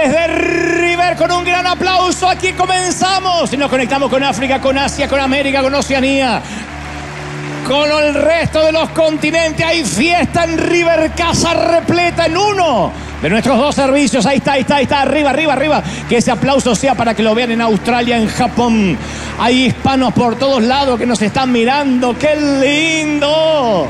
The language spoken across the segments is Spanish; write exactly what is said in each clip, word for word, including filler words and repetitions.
desde River con un gran aplauso. Aquí comenzamos y nos conectamos con África, con Asia, con América, con Oceanía, con el resto de los continentes. Hay fiesta en River, casa repleta en uno de nuestros dos servicios. Ahí está, ahí está, ahí está, arriba, arriba, arriba. Que ese aplauso sea para que lo vean en Australia, en Japón. Hay hispanos por todos lados que nos están mirando. ¡Qué lindo!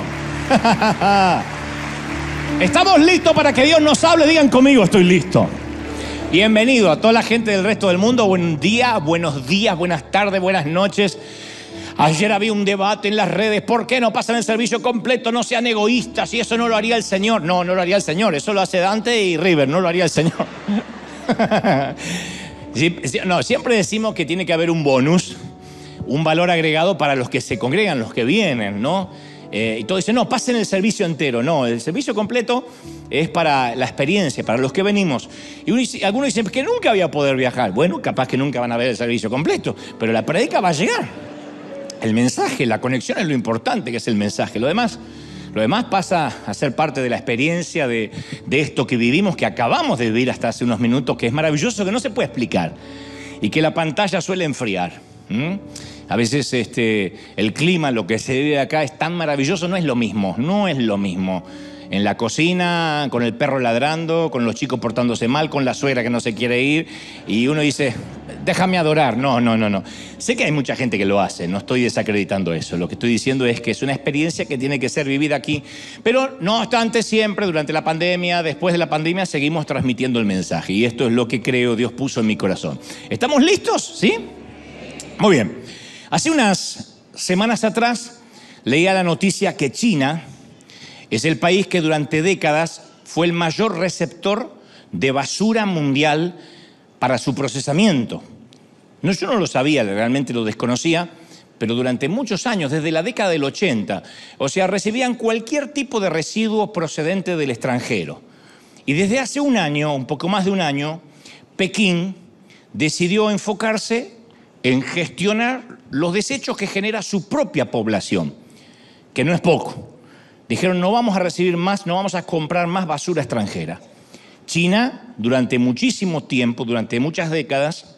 Estamos listos para que Dios nos hable. Digan conmigo, estoy listo. Bienvenido a toda la gente del resto del mundo. Buen día, buenos días, buenas tardes, buenas noches. Ayer había un debate en las redes. ¿Por qué no pasan el servicio completo? No sean egoístas. Y eso no lo haría el Señor. No, no lo haría el Señor. Eso lo hace Dante y River. No lo haría el Señor. No, siempre decimos que tiene que haber un bonus, un valor agregado para los que se congregan, los que vienen, ¿no? Eh, y todos dicen, no, pasen el servicio entero. No, el servicio completo es para la experiencia, para los que venimos. Y uno, algunos dicen que nunca voy a poder viajar. Bueno, capaz que nunca van a ver el servicio completo, pero la prédica va a llegar. El mensaje, la conexión es lo importante, que es el mensaje. Lo demás, lo demás pasa a ser parte de la experiencia de, de esto que vivimos, que acabamos de vivir hasta hace unos minutos, que es maravilloso, que no se puede explicar y que la pantalla suele enfriar. ¿Mm? A veces este, el clima, lo que se vive acá es tan maravilloso, no es lo mismo, no es lo mismo. En la cocina, con el perro ladrando, con los chicos portándose mal, con la suegra que no se quiere ir, y uno dice, déjame adorar. No, no, no, no. Sé que hay mucha gente que lo hace, no estoy desacreditando eso. Lo que estoy diciendo es que es una experiencia que tiene que ser vivida aquí. Pero no obstante, siempre durante la pandemia, después de la pandemia, seguimos transmitiendo el mensaje. Y esto es lo que creo Dios puso en mi corazón. ¿Estamos listos? ¿Sí? Muy bien. Hace unas semanas atrás leía la noticia que China es el país que durante décadas fue el mayor receptor de basura mundial para su procesamiento. No, yo no lo sabía, realmente lo desconocía, pero durante muchos años, desde la década del ochenta, o sea, recibían cualquier tipo de residuo procedente del extranjero. Y desde hace un año, un poco más de un año, Pekín decidió enfocarse en gestionar los desechos que genera su propia población, que no es poco. Dijeron, no vamos a recibir más, no vamos a comprar más basura extranjera. China, durante muchísimo tiempo, durante muchas décadas,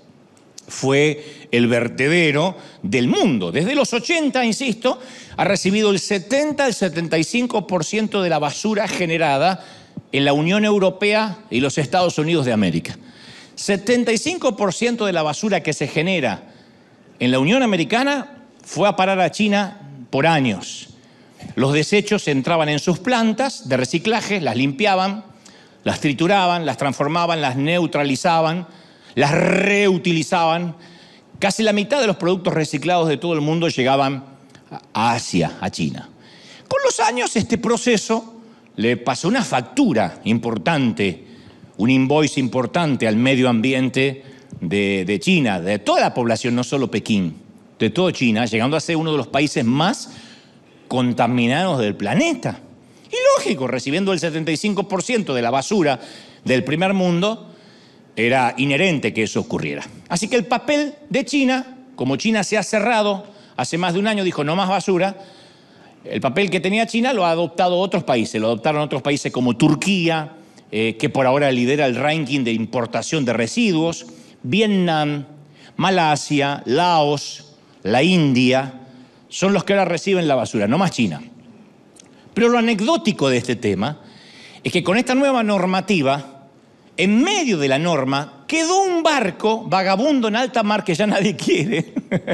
fue el vertedero del mundo. Desde los ochenta, insisto, ha recibido el setenta al setenta y cinco por ciento de la basura generada en la Unión Europea y los Estados Unidos de América. setenta y cinco por ciento de la basura que se genera en la Unión Americana fue a parar a China por años. Los desechos entraban en sus plantas de reciclaje, las limpiaban, las trituraban, las transformaban, las neutralizaban, las reutilizaban. Casi la mitad de los productos reciclados de todo el mundo llegaban a Asia, a China. Con los años este proceso le pasó una factura importante, un invoice importante al medio ambiente de, de China, de toda la población, no solo Pekín, de toda China, llegando a ser uno de los países más contaminados del planeta. Y lógico, recibiendo el setenta y cinco por ciento de la basura del primer mundo, era inherente que eso ocurriera. Así que el papel de China, como China se ha cerrado hace más de un año, dijo no más basura, el papel que tenía China lo ha adoptado otros países, lo adoptaron otros países como Turquía, eh, que por ahora lidera el ranking de importación de residuos, Vietnam, Malasia, Laos, la India, son los que ahora reciben la basura, no más China. Pero lo anecdótico de este tema es que con esta nueva normativa, en medio de la norma, quedó un barco vagabundo en alta mar que ya nadie quiere,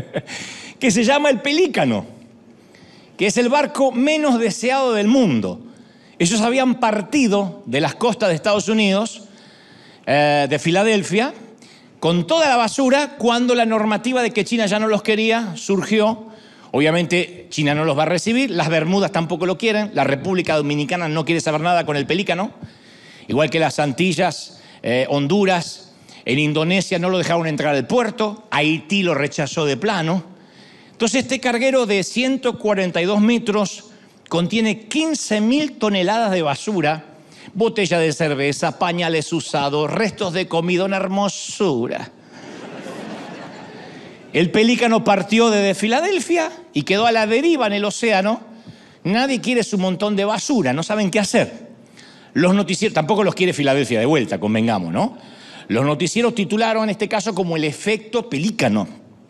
que se llama el Pelícano, que es el barco menos deseado del mundo. Ellos habían partido de las costas de Estados Unidos, eh, de Filadelfia, con toda la basura, cuando la normativa de que China ya no los quería surgió. Obviamente China no los va a recibir, las Bermudas tampoco lo quieren, la República Dominicana no quiere saber nada con el Pelícano, igual que las Antillas, eh, Honduras, en Indonesia no lo dejaron entrar al puerto, Haití lo rechazó de plano. Entonces este carguero de ciento cuarenta y dos metros contiene quince mil toneladas de basura, botella de cerveza, pañales usados, restos de comida, una hermosura. El Pelícano partió desde Filadelfia y quedó a la deriva en el océano. Nadie quiere su montón de basura, no saben qué hacer. Los noticieros, tampoco los quiere Filadelfia de vuelta, convengamos, ¿no? Los noticieros titularon en este caso como el efecto pelícano.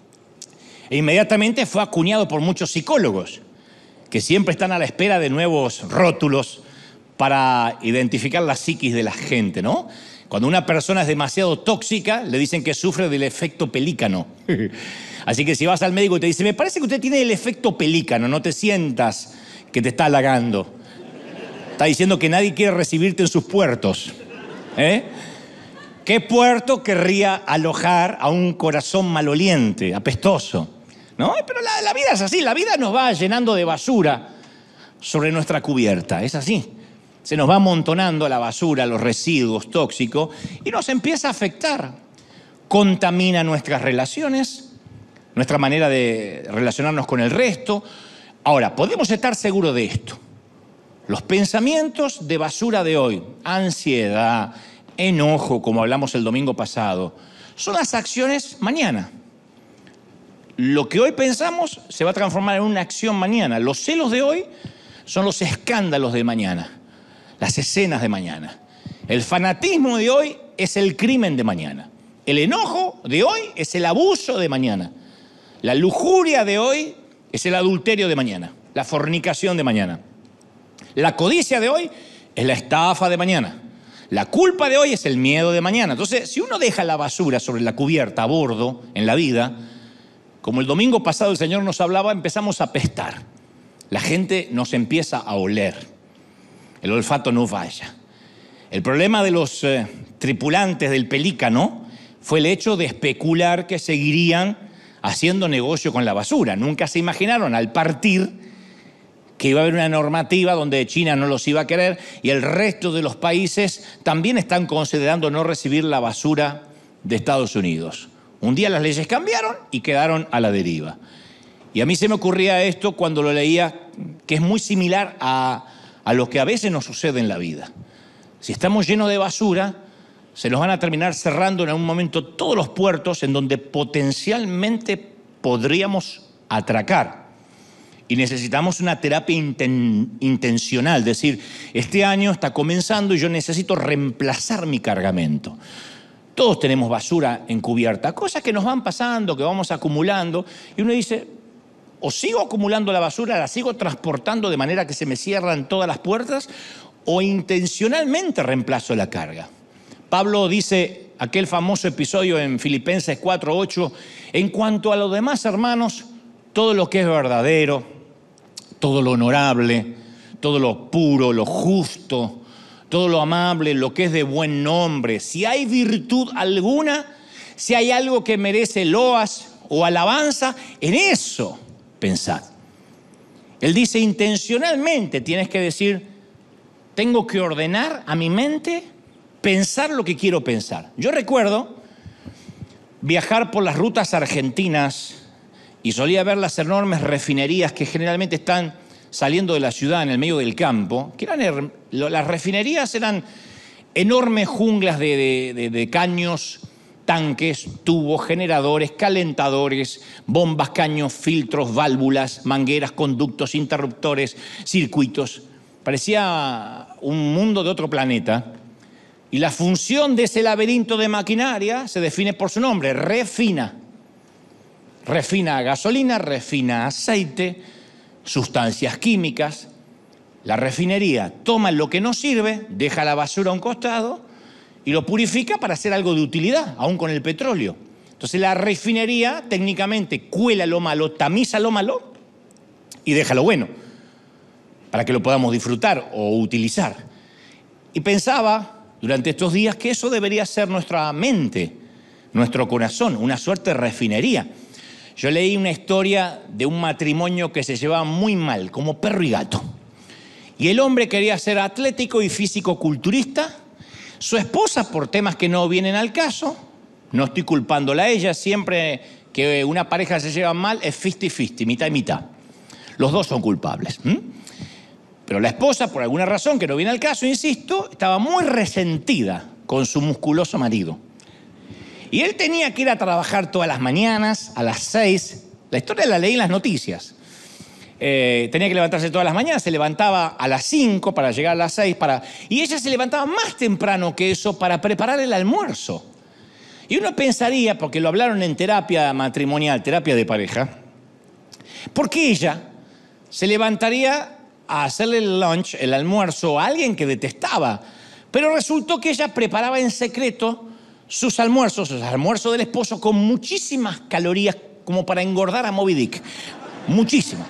E inmediatamente fue acuñado por muchos psicólogos, que siempre están a la espera de nuevos rótulos para identificar la psiquis de la gente, ¿no? Cuando una persona es demasiado tóxica, le dicen que sufre del efecto pelícano. Así que si vas al médico y te dice, me parece que usted tiene el efecto pelícano, no te sientas que te está halagando. Está diciendo que nadie quiere recibirte en sus puertos. ¿Eh? ¿Qué puerto querría alojar a un corazón maloliente, apestoso? ¿No? Pero la, la vida es así, la vida nos va llenando de basura sobre nuestra cubierta, es así. Se nos va amontonando la basura, los residuos tóxicos y nos empieza a afectar. Contamina nuestras relaciones, nuestra manera de relacionarnos con el resto. Ahora, podemos estar seguros de esto. Los pensamientos de basura de hoy, ansiedad, enojo, como hablamos el domingo pasado, son las acciones mañana. Lo que hoy pensamos se va a transformar en una acción mañana. Los celos de hoy son los escándalos de mañana, las escenas de mañana. El fanatismo de hoy es el crimen de mañana. El enojo de hoy es el abuso de mañana. La lujuria de hoy es el adulterio de mañana, la fornicación de mañana. La codicia de hoy es la estafa de mañana. La culpa de hoy es el miedo de mañana. Entonces, si uno deja la basura sobre la cubierta a bordo en la vida, como el domingo pasado el Señor nos hablaba, empezamos a apestar. La gente nos empieza a oler. El olfato no falla. El problema de los eh, tripulantes del Pelícano fue el hecho de especular que seguirían haciendo negocio con la basura. Nunca se imaginaron al partir que iba a haber una normativa donde China no los iba a querer y el resto de los países también están considerando no recibir la basura de Estados Unidos. Un día las leyes cambiaron y quedaron a la deriva. Y a mí se me ocurría esto cuando lo leía, que es muy similar a, a lo que a veces nos sucede en la vida. Si estamos llenos de basura, se nos van a terminar cerrando en algún momento todos los puertos en donde potencialmente podríamos atracar. Y necesitamos una terapia inten, intencional, es decir, este año está comenzando y yo necesito reemplazar mi cargamento. Todos tenemos basura encubierta, cosas que nos van pasando, que vamos acumulando, y uno dice, o sigo acumulando la basura, la sigo transportando de manera que se me cierran todas las puertas, o intencionalmente reemplazo la carga. Pablo dice aquel famoso episodio en Filipenses cuatro ocho, en cuanto a los demás hermanos, todo lo que es verdadero, todo lo honorable, todo lo puro, lo justo, todo lo amable, lo que es de buen nombre, si hay virtud alguna, si hay algo que merece loas o alabanza, en eso pensad. Él dice intencionalmente, tienes que decir, tengo que ordenar a mi mente pensar lo que quiero pensar. Yo recuerdo viajar por las rutas argentinas y solía ver las enormes refinerías que generalmente están saliendo de la ciudad en el medio del campo, que eran, las refinerías eran enormes junglas de, de, de, de caños, tanques, tubos, generadores, calentadores, bombas, caños, filtros, válvulas, mangueras, conductos, interruptores, circuitos. Parecía un mundo de otro planeta. Y la función de ese laberinto de maquinaria se define por su nombre, refina. Refina gasolina, refina aceite, sustancias químicas. La refinería toma lo que no sirve, deja la basura a un costado y lo purifica para hacer algo de utilidad, aún con el petróleo. Entonces la refinería técnicamente cuela lo malo, tamiza lo malo y deja lo bueno, para que lo podamos disfrutar o utilizar. Y pensaba durante estos días que eso debería ser nuestra mente, nuestro corazón, una suerte de refinería. Yo leí una historia de un matrimonio que se llevaba muy mal, como perro y gato. Y el hombre quería ser atlético y físico-culturista. Su esposa, por temas que no vienen al caso, no estoy culpándola a ella, siempre que una pareja se lleva mal es cincuenta cincuenta, mitad y mitad. Los dos son culpables. ¿Mm? Pero la esposa, por alguna razón que no viene al caso, insisto, estaba muy resentida con su musculoso marido. Y él tenía que ir a trabajar todas las mañanas, a las seis. La historia la leí en las noticias. Eh, tenía que levantarse todas las mañanas, se levantaba a las cinco para llegar a las seis. Para... Y ella se levantaba más temprano que eso para preparar el almuerzo. Y uno pensaría, porque lo hablaron en terapia matrimonial, terapia de pareja, ¿por qué ella se levantaría a hacerle el lunch, el almuerzo, a alguien que detestaba? Pero resultó que ella preparaba en secreto sus almuerzos, los almuerzos del esposo, con muchísimas calorías, como para engordar a Moby Dick. Muchísimas.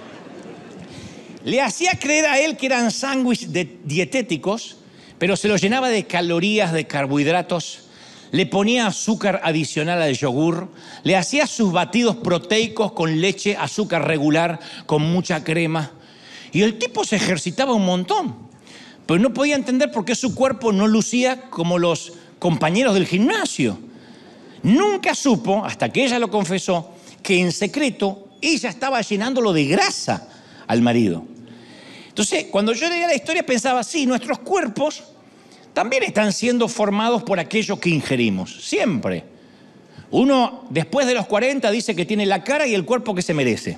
Le hacía creer a él que eran sándwiches dietéticos, pero se los llenaba de calorías, de carbohidratos. Le ponía azúcar adicional al yogur, le hacía sus batidos proteicos con leche, azúcar regular, con mucha crema. Y el tipo se ejercitaba un montón, pero no podía entender por qué su cuerpo no lucía como los compañeros del gimnasio. Nunca supo, hasta que ella lo confesó, que en secreto ella estaba llenándolo de grasa al marido. Entonces, cuando yo leía la historia pensaba, sí, nuestros cuerpos también están siendo formados por aquello que ingerimos, siempre. Uno, después de los cuarenta, dice que tiene la cara y el cuerpo que se merece.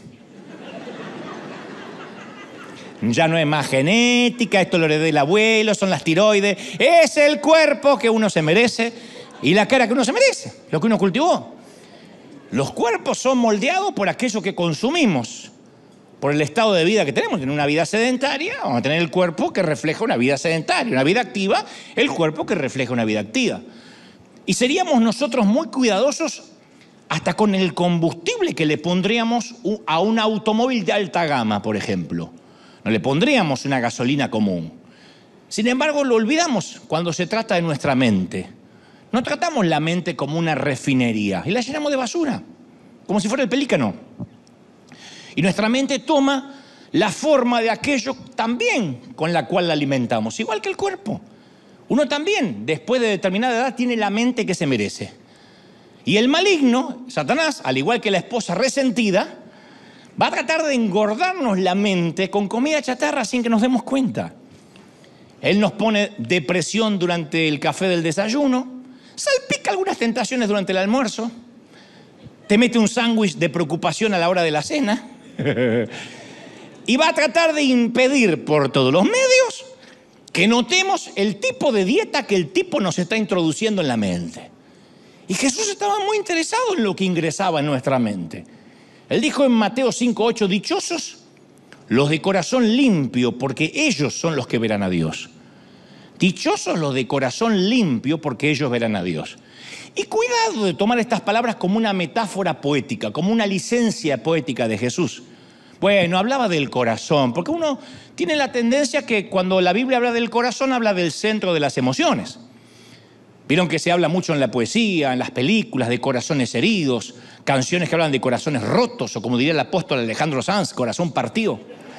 Ya no es más genética, esto lo heredó el abuelo, son las tiroides. Es el cuerpo que uno se merece y la cara que uno se merece, lo que uno cultivó. Los cuerpos son moldeados por aquello que consumimos, por el estado de vida que tenemos. En una vida sedentaria vamos a tener el cuerpo que refleja una vida sedentaria, una vida activa, el cuerpo que refleja una vida activa. Y seríamos nosotros muy cuidadosos hasta con el combustible que le pondríamos a un automóvil de alta gama, por ejemplo. No le pondríamos una gasolina común. Sin embargo, lo olvidamos cuando se trata de nuestra mente. No tratamos la mente como una refinería y la llenamos de basura, como si fuera el pelícano. Y nuestra mente toma la forma de aquello también con la cual la alimentamos, igual que el cuerpo. Uno también, después de determinada edad, tiene la mente que se merece. Y el maligno, Satanás, al igual que la esposa resentida, va a tratar de engordarnos la mente con comida chatarra sin que nos demos cuenta. Él nos pone depresión durante el café del desayuno, salpica algunas tentaciones durante el almuerzo, te mete un sándwich de preocupación a la hora de la cena y va a tratar de impedir por todos los medios que notemos el tipo de dieta que el tipo nos está introduciendo en la mente. Y Jesús estaba muy interesado en lo que ingresaba en nuestra mente. Él dijo en Mateo cinco ocho, dichosos los de corazón limpio, porque ellos son los que verán a Dios. Dichosos los de corazón limpio, porque ellos verán a Dios. Y cuidado de tomar estas palabras como una metáfora poética, como una licencia poética de Jesús. Bueno, hablaba del corazón, porque uno tiene la tendencia que cuando la Biblia habla del corazón, habla del centro de las emociones. Vieron que se habla mucho en la poesía, en las películas, de corazones heridos, canciones que hablan de corazones rotos, o como diría el apóstol Alejandro Sanz, corazón partido.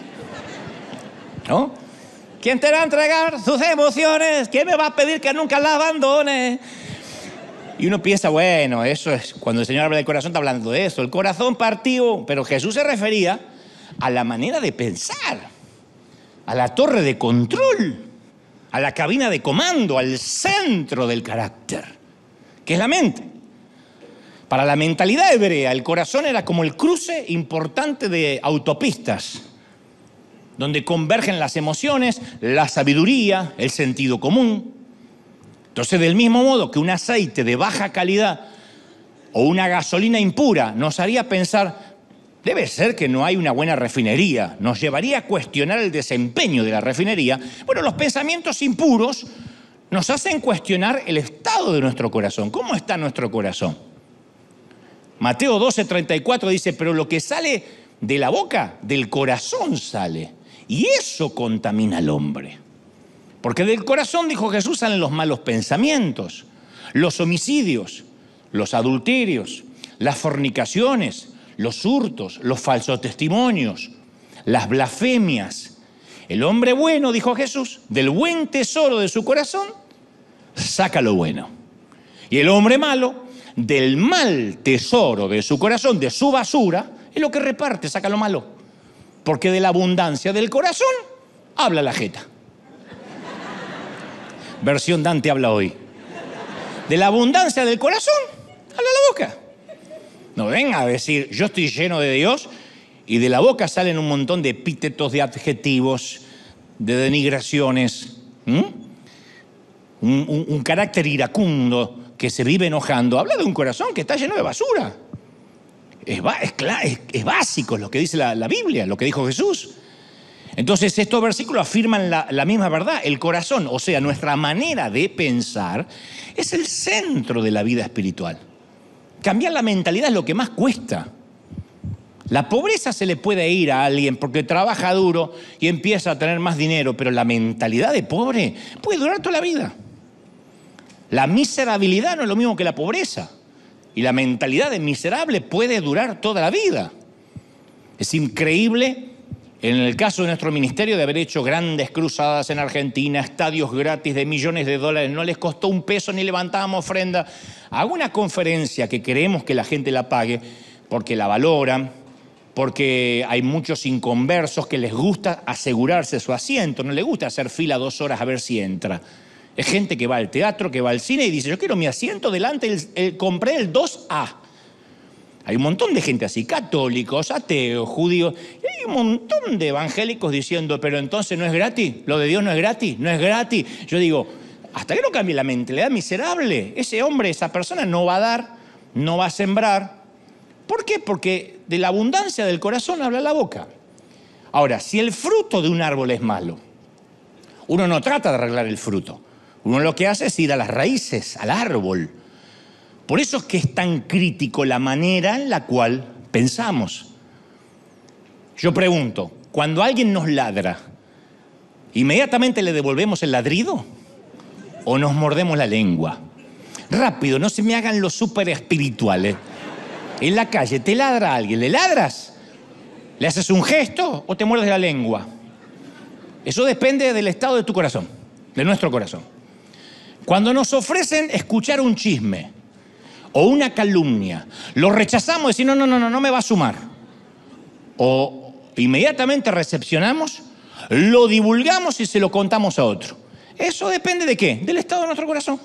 ¿No? ¿Quién te va a entregar sus emociones? ¿Quién me va a pedir que nunca la abandone? Y uno piensa, bueno, eso es, cuando el Señor habla del corazón está hablando de eso, el corazón partido. Pero Jesús se refería a la manera de pensar, a la torre de control, a la cabina de comando, al centro del carácter, que es la mente. Para la mentalidad hebrea, el corazón era como el cruce importante de autopistas, donde convergen las emociones, la sabiduría, el sentido común. Entonces, del mismo modo que un aceite de baja calidad o una gasolina impura nos haría pensar, debe ser que no hay una buena refinería, nos llevaría a cuestionar el desempeño de la refinería. Bueno, los pensamientos impuros nos hacen cuestionar el estado de nuestro corazón. ¿Cómo está nuestro corazón? Mateo doce treinta y cuatro dice, pero lo que sale de la boca, del corazón sale, y eso contamina al hombre. Porque del corazón, dijo Jesús, salen los malos pensamientos, los homicidios, los adulterios, las fornicaciones, los hurtos, los falsos testimonios, las blasfemias. El hombre bueno, dijo Jesús, del buen tesoro de su corazón, saca lo bueno. Y el hombre malo, del mal tesoro de su corazón, de su basura, es lo que reparte, saca lo malo. Porque de la abundancia del corazón habla la jeta. Versión Dante habla hoy. De la abundancia del corazón habla la boca. No venga a decir, yo estoy lleno de Dios, y de la boca salen un montón de epítetos, de adjetivos, de denigraciones. ¿Mm? Un, un, un carácter iracundo que se vive enojando, habla de un corazón que está lleno de basura. Es, es, es, es básico lo que dice la, la Biblia, lo que dijo Jesús. Entonces estos versículos afirman la, la misma verdad. El corazón, o sea, nuestra manera de pensar, es el centro de la vida espiritual. Cambiar la mentalidad es lo que más cuesta. La pobreza se le puede ir a alguien porque trabaja duro y empieza a tener más dinero, pero la mentalidad de pobre puede durar toda la vida. La miserabilidad no es lo mismo que la pobreza. Y la mentalidad de miserable puede durar toda la vida. Es increíble, en el caso de nuestro ministerio, de haber hecho grandes cruzadas en Argentina, estadios gratis de millones de dólares, no les costó un peso ni levantábamos ofrenda. Hago una conferencia que queremos que la gente la pague porque la valoran, porque hay muchos inconversos que les gusta asegurarse su asiento, no les gusta hacer fila dos horas a ver si entra. Es gente que va al teatro, que va al cine y dice, yo quiero mi asiento delante, el, el, compré el dos A. Hay un montón de gente así, católicos, ateos, judíos, y hay un montón de evangélicos diciendo, pero entonces no es gratis, lo de Dios no es gratis, no es gratis. Yo digo, hasta que no cambie la mentalidad miserable, ese hombre, esa persona no va a dar, no va a sembrar. ¿Por qué? Porque de la abundancia del corazón habla la boca. Ahora, si el fruto de un árbol es malo, uno no trata de arreglar el fruto. Uno lo que hace es ir a las raíces, al árbol. Por eso es que es tan crítico la manera en la cual pensamos. Yo pregunto, cuando alguien nos ladra, ¿inmediatamente le devolvemos el ladrido o nos mordemos la lengua? Rápido, no se me hagan los súper espirituales. En la calle te ladra alguien, ¿le ladras? ¿Le haces un gesto o te muerdes la lengua? Eso depende del estado de tu corazón, de nuestro corazón. Cuando nos ofrecen escuchar un chisme o una calumnia, lo rechazamos y decimos, no, no, no, no me va a sumar. O inmediatamente recepcionamos, lo divulgamos y se lo contamos a otro. Eso depende de qué, del estado de nuestro corazón.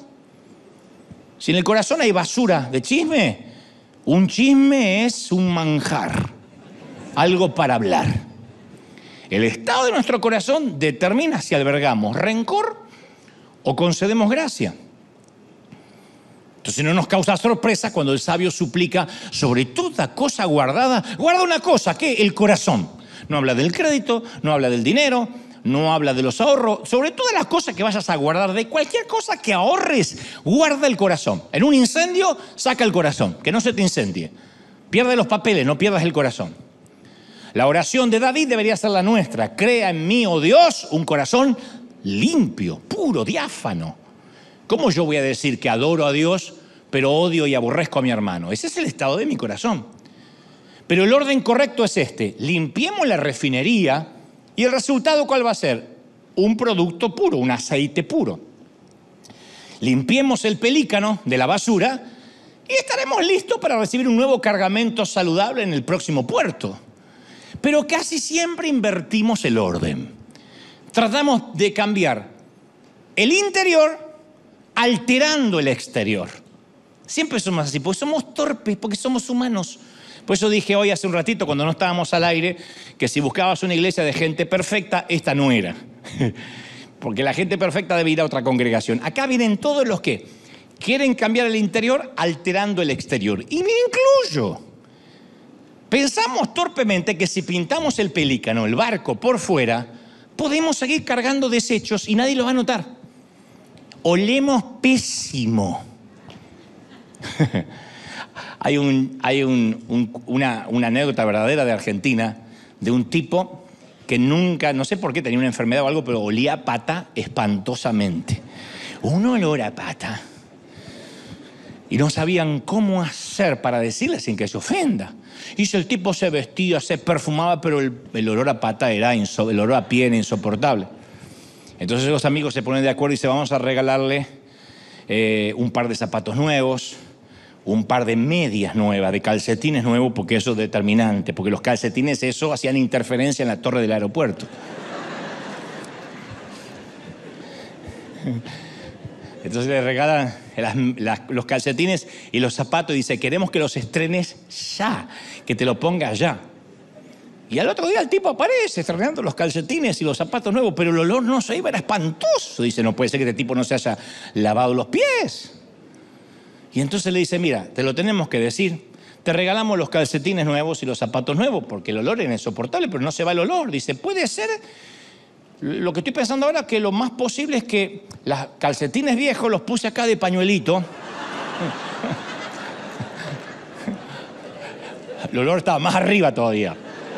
Si en el corazón hay basura de chisme, un chisme es un manjar, algo para hablar. El estado de nuestro corazón determina si albergamos rencor o concedemos gracia. Entonces no nos causa sorpresa cuando el sabio suplica sobre toda cosa guardada. Guarda una cosa, ¿qué? El corazón. No habla del crédito, no habla del dinero, no habla de los ahorros. Sobre todas las cosas que vayas a guardar, de cualquier cosa que ahorres, guarda el corazón. En un incendio, saca el corazón, que no se te incendie. Pierde los papeles, no pierdas el corazón. La oración de David debería ser la nuestra. Crea en mí, oh Dios, un corazón limpio, puro, diáfano. ¿Cómo yo voy a decir que adoro a Dios, pero odio y aborrezco a mi hermano? Ese es el estado de mi corazón. Pero el orden correcto es este. Limpiemos la refinería y el resultado, ¿cuál va a ser? Un producto puro, un aceite puro. Limpiemos el pelícano de la basura y estaremos listos para recibir un nuevo cargamento saludable en el próximo puerto. Pero casi siempre invertimos el orden. Tratamos de cambiar el interior alterando el exterior. Siempre somos así, porque somos torpes, porque somos humanos. Por eso dije hoy hace un ratito, cuando no estábamos al aire, que si buscabas una iglesia de gente perfecta, esta no era. Porque la gente perfecta debe ir a otra congregación. Acá vienen todos los que quieren cambiar el interior alterando el exterior. Y me incluyo. Pensamos torpemente que si pintamos el pelícano, el barco, por fuera, podemos seguir cargando desechos y nadie lo va a notar. Olemos pésimo. Hay, un, hay un, un, una, una anécdota verdadera de Argentina de un tipo que nunca, no sé por qué tenía una enfermedad o algo, pero olía a pata espantosamente. Un olor a pata. Y no sabían cómo hacer para decirle sin que se ofenda. Y si el tipo se vestía, se perfumaba, pero el, el olor a pata era, inso, el olor a pie era insoportable. Entonces los amigos se ponen de acuerdo y dicen, vamos a regalarle eh, un par de zapatos nuevos, un par de medias nuevas, de calcetines nuevos, porque eso es determinante, porque los calcetines, eso, hacían interferencia en la torre del aeropuerto. Entonces le regalan las, las, los calcetines y los zapatos y dice, queremos que los estrenes ya, que te lo pongas ya. Y al otro día el tipo aparece estrenando los calcetines y los zapatos nuevos, pero el olor no se iba, era espantoso. Dice, no puede ser que este tipo no se haya lavado los pies. Y entonces le dice, mira, te lo tenemos que decir, te regalamos los calcetines nuevos y los zapatos nuevos, porque el olor es insoportable, pero no se va el olor. Dice, puede ser, lo que estoy pensando ahora, que lo más posible es que los calcetines viejos los puse acá de pañuelito. El olor estaba más arriba todavía.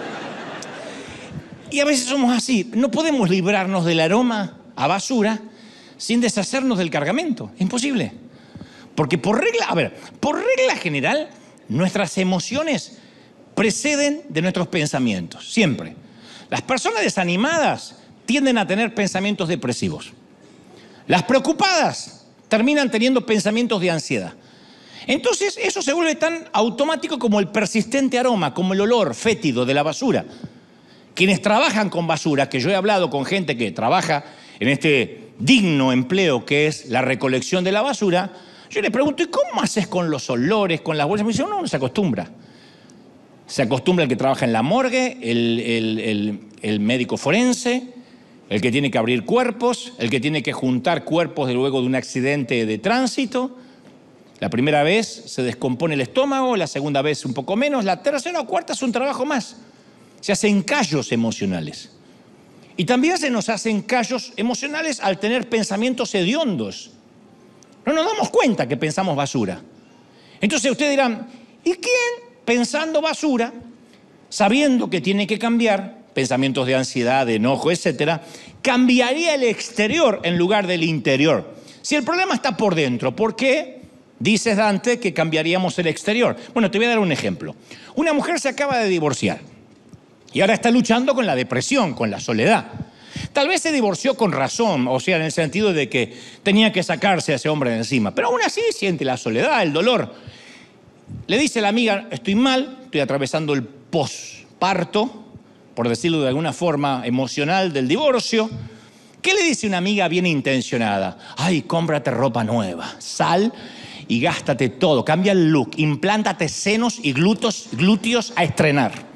Y a veces somos así, no podemos librarnos del aroma a basura sin deshacernos del cargamento. Es imposible. Porque por regla, a ver, por regla general, nuestras emociones preceden de nuestros pensamientos, siempre. Las personas desanimadas tienden a tener pensamientos depresivos. Las preocupadas terminan teniendo pensamientos de ansiedad. Entonces, eso se vuelve tan automático como el persistente aroma, como el olor fétido de la basura. Quienes trabajan con basura, que yo he hablado con gente que trabaja en este digno empleo que es la recolección de la basura, yo les pregunto, ¿y cómo haces con los olores, con las bolsas? Me dicen, no, no se acostumbra. Se acostumbra el que trabaja en la morgue, el, el, el, el médico forense, el que tiene que abrir cuerpos, el que tiene que juntar cuerpos de luego de un accidente de tránsito. La primera vez se descompone el estómago, la segunda vez un poco menos, la tercera o cuarta es un trabajo más. Se hacen callos emocionales. Y también se nos hacen callos emocionales al tener pensamientos hediondos. No nos damos cuenta que pensamos basura. Entonces ustedes dirán, ¿y quién pensando basura, sabiendo que tiene que cambiar, pensamientos de ansiedad, de enojo, etcétera, cambiaría el exterior en lugar del interior? Si el problema está por dentro, ¿por qué dices, Dante, que cambiaríamos el exterior? Bueno, te voy a dar un ejemplo. Una mujer se acaba de divorciar y ahora está luchando con la depresión, con la soledad. Tal vez se divorció con razón, o sea, en el sentido de que tenía que sacarse a ese hombre de encima, pero aún así siente la soledad, el dolor. Le dice a la amiga, estoy mal, estoy atravesando el posparto, por decirlo de alguna forma emocional, del divorcio. ¿Qué le dice una amiga bien intencionada? Ay, cómprate ropa nueva, sal y gástate todo, cambia el look, implántate senos y glúteos, glúteos a estrenar.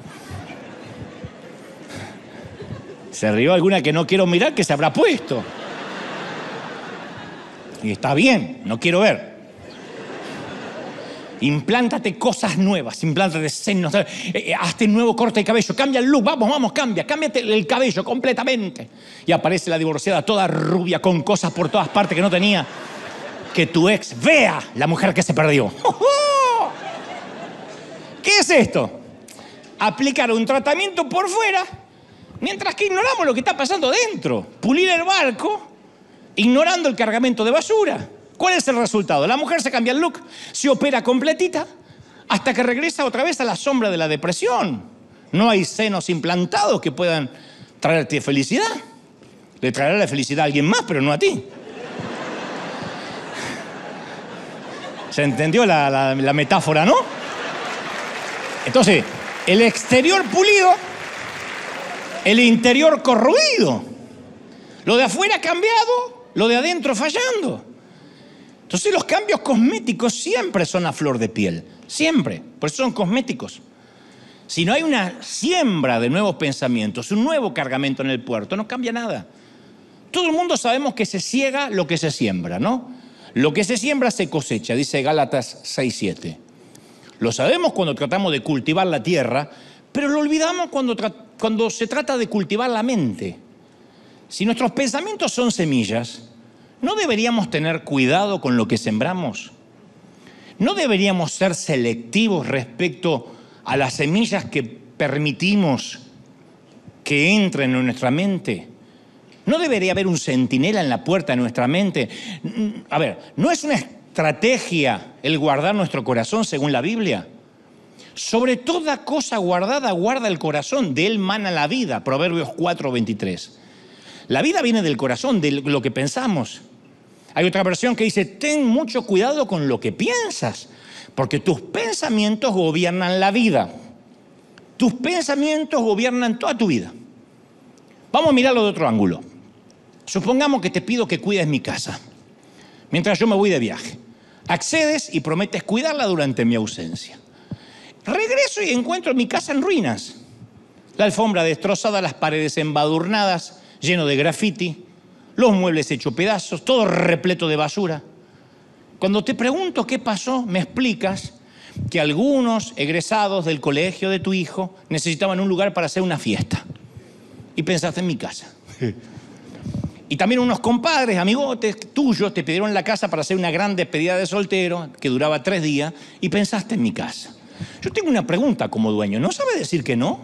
Se rió alguna que no quiero mirar, que se habrá puesto. Y está bien, no quiero ver. Implántate cosas nuevas, implántate senos, eh, hazte un nuevo corte de cabello, cambia el look, vamos, vamos, cambia, cámbiate el cabello completamente. Y aparece la divorciada toda rubia, con cosas por todas partes que no tenía. Que tu ex vea la mujer que se perdió. ¿Qué es esto? Aplicar un tratamiento por fuera, mientras que ignoramos lo que está pasando dentro. Pulir el barco, ignorando el cargamento de basura. ¿Cuál es el resultado? La mujer se cambia el look, se opera completita, hasta que regresa otra vez a la sombra de la depresión. No hay senos implantados que puedan traerte felicidad. Le traerá la felicidad a alguien más, pero no a ti. ¿Se entendió la, la, la metáfora, no? Entonces, el exterior pulido, el interior corroído. Lo de afuera cambiado, lo de adentro fallando. Entonces los cambios cosméticos siempre son a flor de piel, siempre, por eso son cosméticos. Si no hay una siembra de nuevos pensamientos, un nuevo cargamento en el puerto, no cambia nada. Todo el mundo sabemos que se ciega lo que se siembra, ¿no? Lo que se siembra se cosecha, dice Gálatas seis siete. Lo sabemos cuando tratamos de cultivar la tierra, pero lo olvidamos cuando, cuando se trata de cultivar la mente. Si nuestros pensamientos son semillas, ¿no deberíamos tener cuidado con lo que sembramos? ¿No deberíamos ser selectivos respecto a las semillas que permitimos que entren en nuestra mente? ¿No debería haber un centinela en la puerta de nuestra mente? A ver, ¿no es una estrategia el guardar nuestro corazón según la Biblia? Sobre toda cosa guardada, guarda el corazón, de él mana la vida, Proverbios cuatro veintitrés. La vida viene del corazón, de lo que pensamos. Hay otra versión que dice, ten mucho cuidado con lo que piensas, porque tus pensamientos gobiernan la vida. Tus pensamientos gobiernan toda tu vida. Vamos a mirarlo de otro ángulo. Supongamos que te pido que cuides mi casa, mientras yo me voy de viaje. Accedes y prometes cuidarla durante mi ausencia. Regreso y encuentro mi casa en ruinas. La alfombra destrozada, las paredes embadurnadas, lleno de grafiti, los muebles hechos pedazos, todo repleto de basura. Cuando te pregunto qué pasó, me explicas que algunos egresados del colegio de tu hijo necesitaban un lugar para hacer una fiesta. Y pensaste en mi casa. Y también unos compadres, amigotes tuyos, te pidieron la casa para hacer una gran despedida de soltero que duraba tres días y pensaste en mi casa. Yo tengo una pregunta como dueño. ¿No sabe decir que no?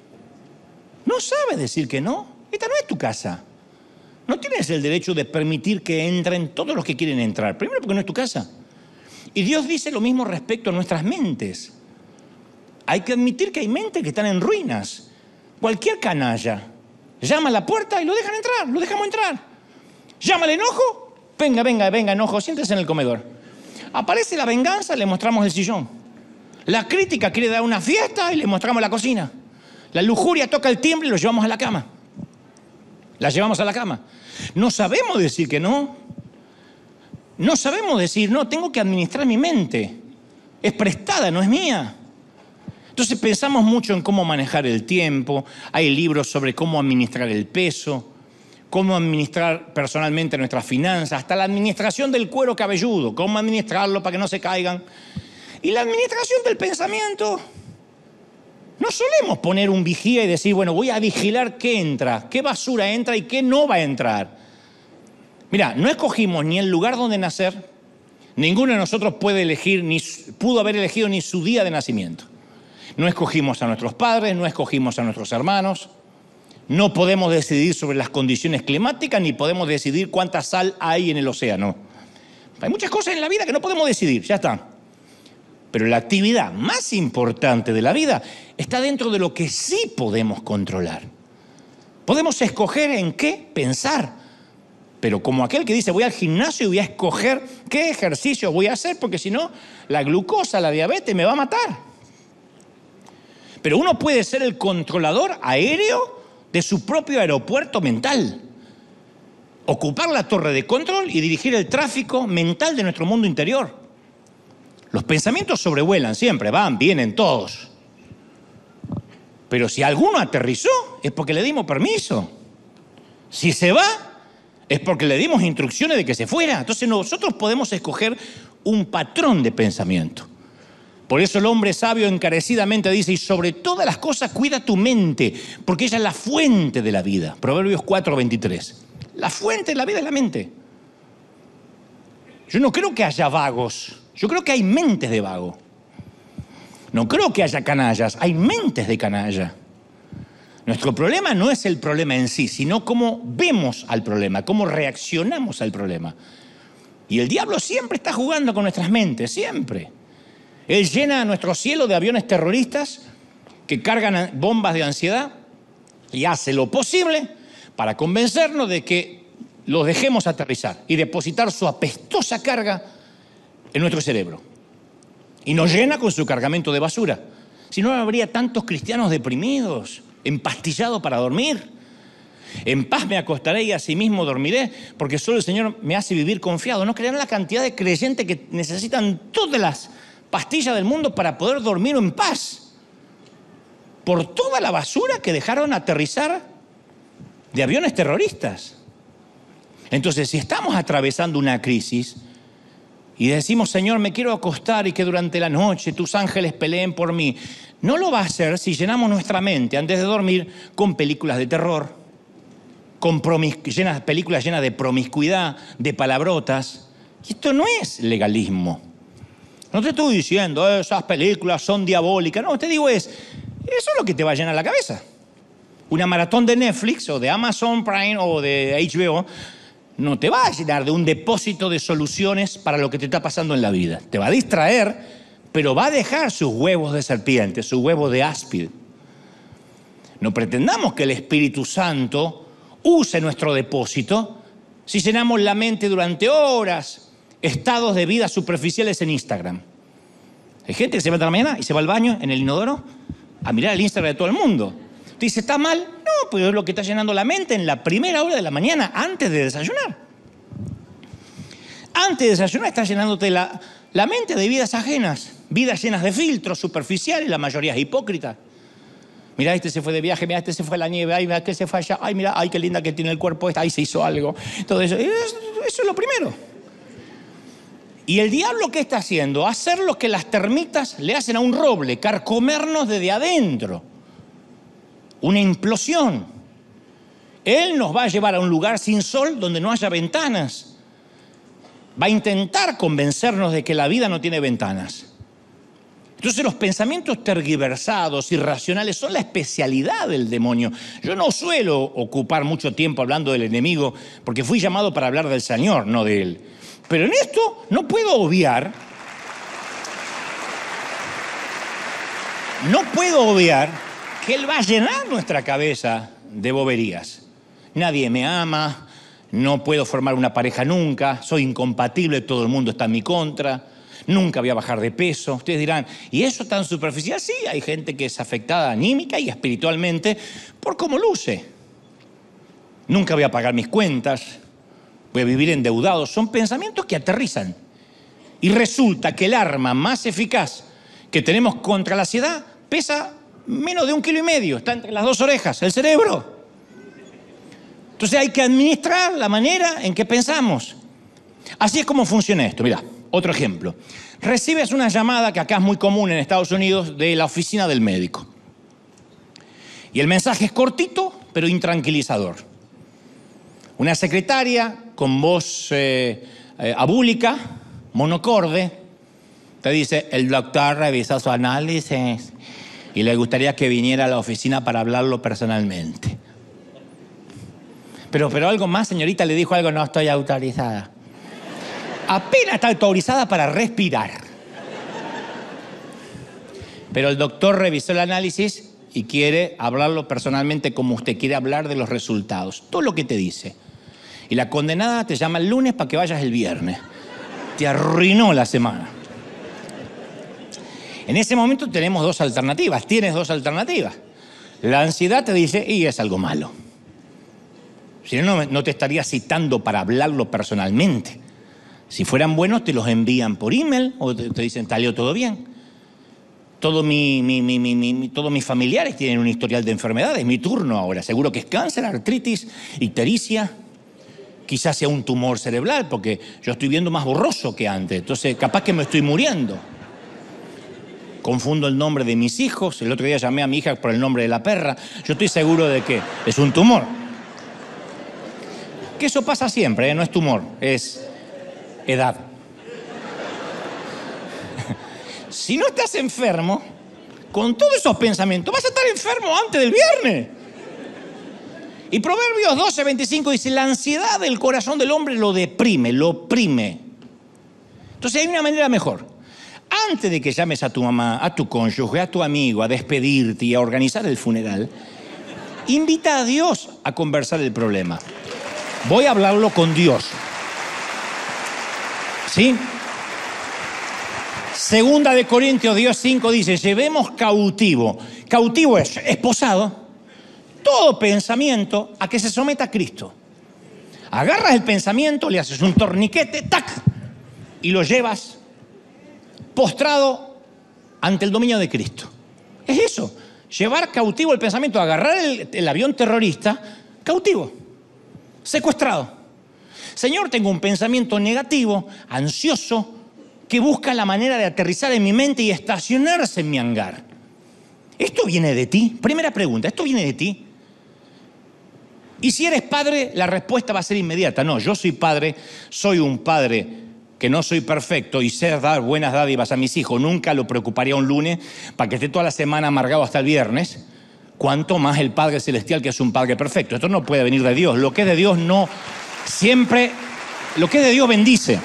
¿No sabe decir que no? Esta no es tu casa. No tienes el derecho de permitir que entren todos los que quieren entrar. Primero porque no es tu casa. Y Dios dice lo mismo respecto a nuestras mentes. Hay que admitir que hay mentes que están en ruinas. Cualquier canalla llama a la puerta y lo dejan entrar, lo dejamos entrar. Llama al enojo, venga, venga, venga, enojo, siéntese en el comedor. Aparece la venganza, le mostramos el sillón. La crítica quiere dar una fiesta y le mostramos la cocina. La lujuria toca el timbre y lo llevamos a la cama. La llevamos a la cama. No sabemos decir que no. No sabemos decir, no, tengo que administrar mi mente. Es prestada, no es mía. Entonces pensamos mucho en cómo manejar el tiempo. Hay libros sobre cómo administrar el peso, cómo administrar personalmente nuestras finanzas, hasta la administración del cuero cabelludo, cómo administrarlo para que no se caigan. Y la administración del pensamiento. No solemos poner un vigía y decir, bueno, voy a vigilar qué entra, qué basura entra y qué no va a entrar. Mira, no escogimos ni el lugar donde nacer, ninguno de nosotros puede elegir, ni pudo haber elegido ni su día de nacimiento. No escogimos a nuestros padres, no escogimos a nuestros hermanos, no podemos decidir sobre las condiciones climáticas, ni podemos decidir cuánta sal hay en el océano. Hay muchas cosas en la vida que no podemos decidir, ya está. Pero la actividad más importante de la vida está dentro de lo que sí podemos controlar. Podemos escoger en qué pensar, pero como aquel que dice voy al gimnasio y voy a escoger qué ejercicio voy a hacer, porque si no, la glucosa, la diabetes me va a matar. Pero uno puede ser el controlador aéreo de su propio aeropuerto mental. Ocupar la torre de control y dirigir el tráfico mental de nuestro mundo interior. Los pensamientos sobrevuelan siempre, van, vienen todos. Pero si alguno aterrizó, es porque le dimos permiso. Si se va, es porque le dimos instrucciones de que se fuera. Entonces nosotros podemos escoger un patrón de pensamiento. Por eso el hombre sabio encarecidamente dice, y sobre todas las cosas cuida tu mente, porque ella es la fuente de la vida. Proverbios cuatro veintitrés. La fuente de la vida es la mente. Yo no creo que haya vagos, yo creo que hay mentes de vago. No creo que haya canallas, hay mentes de canalla. Nuestro problema no es el problema en sí, sino cómo vemos al problema, cómo reaccionamos al problema. Y el diablo siempre está jugando con nuestras mentes, siempre. Él llena nuestro cielo de aviones terroristas que cargan bombas de ansiedad y hace lo posible para convencernos de que los dejemos aterrizar y depositar su apestosa carga en nuestro cerebro. Y nos llena con su cargamento de basura. Si no, habría tantos cristianos deprimidos, empastillados para dormir. En paz me acostaré y asimismo dormiré, porque solo el Señor me hace vivir confiado. No crean la cantidad de creyentes que necesitan todas las pastillas del mundo para poder dormir en paz. Por toda la basura que dejaron aterrizar de aviones terroristas. Entonces, si estamos atravesando una crisis y decimos, Señor, me quiero acostar y que durante la noche tus ángeles peleen por mí, no lo va a hacer si llenamos nuestra mente antes de dormir con películas de terror, con promis- llenas, películas llenas de promiscuidad, de palabrotas. Y esto no es legalismo. No te estoy diciendo, eh, esas películas son diabólicas. No, te digo es, eso es lo que te va a llenar la cabeza. Una maratón de Netflix o de Amazon Prime o de H B O no te va a llenar de un depósito de soluciones para lo que te está pasando en la vida. Te va a distraer, pero va a dejar sus huevos de serpiente, sus huevos de áspid. No pretendamos que el Espíritu Santo use nuestro depósito si llenamos la mente durante horas, estados de vida superficiales en Instagram. Hay gente que se levanta a la mañana y se va al baño en el inodoro a mirar el Instagram de todo el mundo. Te dice, ¿está mal? No, pero es lo que está llenando la mente en la primera hora de la mañana antes de desayunar. Antes de desayunar estás llenándote la, la mente de vidas ajenas, vidas llenas de filtros superficiales, la mayoría es hipócrita. Mira, este se fue de viaje, mira, este se fue a la nieve, ay, mira, este se fue allá, ay, mira, ay, qué linda que tiene el cuerpo esta, ay, se hizo algo. Todo eso, eso, eso es lo primero. Y el diablo, ¿qué está haciendo? Hacer lo que las termitas le hacen a un roble, carcomernos desde adentro. Una implosión. Él nos va a llevar a un lugar sin sol donde no haya ventanas. Va a intentar convencernos de que la vida no tiene ventanas. Entonces los pensamientos tergiversados, irracionales, son la especialidad del demonio. Yo no suelo ocupar mucho tiempo hablando del enemigo porque fui llamado para hablar del Señor, no de él. Pero en esto no puedo obviar, no puedo obviar que él va a llenar nuestra cabeza de boberías. Nadie me ama, no puedo formar una pareja nunca, soy incompatible, todo el mundo está en mi contra, nunca voy a bajar de peso. Ustedes dirán, ¿y eso tan superficial? Sí, hay gente que es afectada anímica y espiritualmente por cómo luce. Nunca voy a pagar mis cuentas, voy a vivir endeudado. Son pensamientos que aterrizan. Y resulta que el arma más eficaz que tenemos contra la ansiedad pesa menos de un kilo y medio, está entre las dos orejas, el cerebro. Entonces hay que administrar la manera en que pensamos. Así es como funciona esto. Mirá, otro ejemplo. Recibes una llamada, que acá es muy común en Estados Unidos, de la oficina del médico. Y el mensaje es cortito, pero intranquilizador. Una secretaria con voz eh, eh, abúlica, monocorde, te dice, el doctor revisó su análisis y le gustaría que viniera a la oficina para hablarlo personalmente. Pero, pero algo más, señorita, le dijo algo, no estoy autorizada. Apenas está autorizada para respirar. Pero el doctor revisó el análisis y quiere hablarlo personalmente como usted quiere hablar de los resultados. Todo lo que te dice. Y la condenada te llama el lunes para que vayas el viernes. Te arruinó la semana. En ese momento tenemos dos alternativas. Tienes dos alternativas. La ansiedad te dice, y es algo malo. Si no, no te estaría citando para hablarlo personalmente. Si fueran buenos, te los envían por email o te, te dicen, salió todo bien. Todo mi, mi, mi, mi, mi, todos mis familiares tienen un historial de enfermedades. Mi turno ahora. Seguro que es cáncer, artritis, ictericia. Quizás sea un tumor cerebral, porque yo estoy viendo más borroso que antes. Entonces, capaz que me estoy muriendo. Confundo el nombre de mis hijos. El otro día llamé a mi hija por el nombre de la perra. Yo estoy seguro de que es un tumor. Que eso pasa siempre, ¿eh? No es tumor, es edad. Si no estás enfermo, con todos esos pensamientos, vas a estar enfermo antes del viernes. Y Proverbios doce, veinticinco dice, la ansiedad del corazón del hombre lo deprime, lo oprime. Entonces hay una manera mejor. Antes de que llames a tu mamá, a tu cónyuge, a tu amigo, a despedirte y a organizar el funeral, invita a Dios a conversar el problema. Voy a hablarlo con Dios. ¿Sí? Segunda de Corintios diez cinco dice, llevemos cautivo. Cautivo es esposado. Todo pensamiento a que se someta a Cristo. Agarras el pensamiento, le haces un torniquete, ¡tac! Y lo llevas postrado ante el dominio de Cristo. Es eso, llevar cautivo el pensamiento, agarrar el, el avión terrorista, cautivo, secuestrado. Señor, tengo un pensamiento negativo, ansioso, que busca la manera de aterrizar en mi mente y estacionarse en mi hangar. ¿Esto viene de ti? Primera pregunta, ¿esto viene de ti? Y si eres padre, la respuesta va a ser inmediata. No, yo soy padre, soy un padre que no soy perfecto y sé dar buenas dádivas a mis hijos. Nunca lo preocuparía un lunes para que esté toda la semana amargado hasta el viernes. Cuanto más el Padre Celestial, que es un Padre perfecto. Esto no puede venir de Dios. Lo que es de Dios no siempre, lo que es de Dios bendice.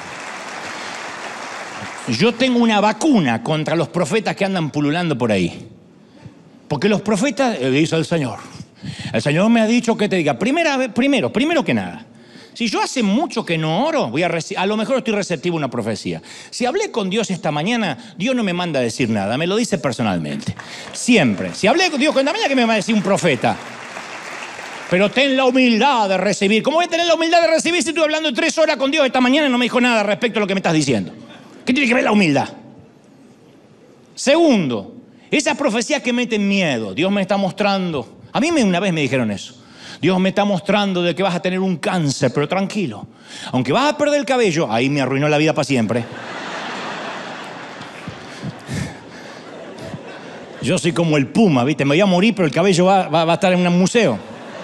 Yo tengo una vacuna contra los profetas que andan pululando por ahí. Porque los profetas, le dice el Señor, el Señor me ha dicho que te diga, primera, primero, primero que nada, si yo hace mucho que no oro, voy a, a lo mejor estoy receptivo a una profecía. Si hablé con Dios esta mañana, Dios no me manda a decir nada, me lo dice personalmente. Siempre. Si hablé con Dios esta mañana, ¿qué me va a decir un profeta? Pero ten la humildad de recibir. ¿Cómo voy a tener la humildad de recibir si estoy hablando tres horas con Dios esta mañana y no me dijo nada respecto a lo que me estás diciendo? ¿Qué tiene que ver la humildad? Segundo, esas profecías que meten miedo. Dios me está mostrando. A mí me, una vez me dijeron eso. Dios me está mostrando de que vas a tener un cáncer, pero tranquilo. Aunque vas a perder el cabello, ahí me arruinó la vida para siempre. Yo soy como el puma, ¿viste? Me voy a morir, pero el cabello va, va, va a estar en un museo.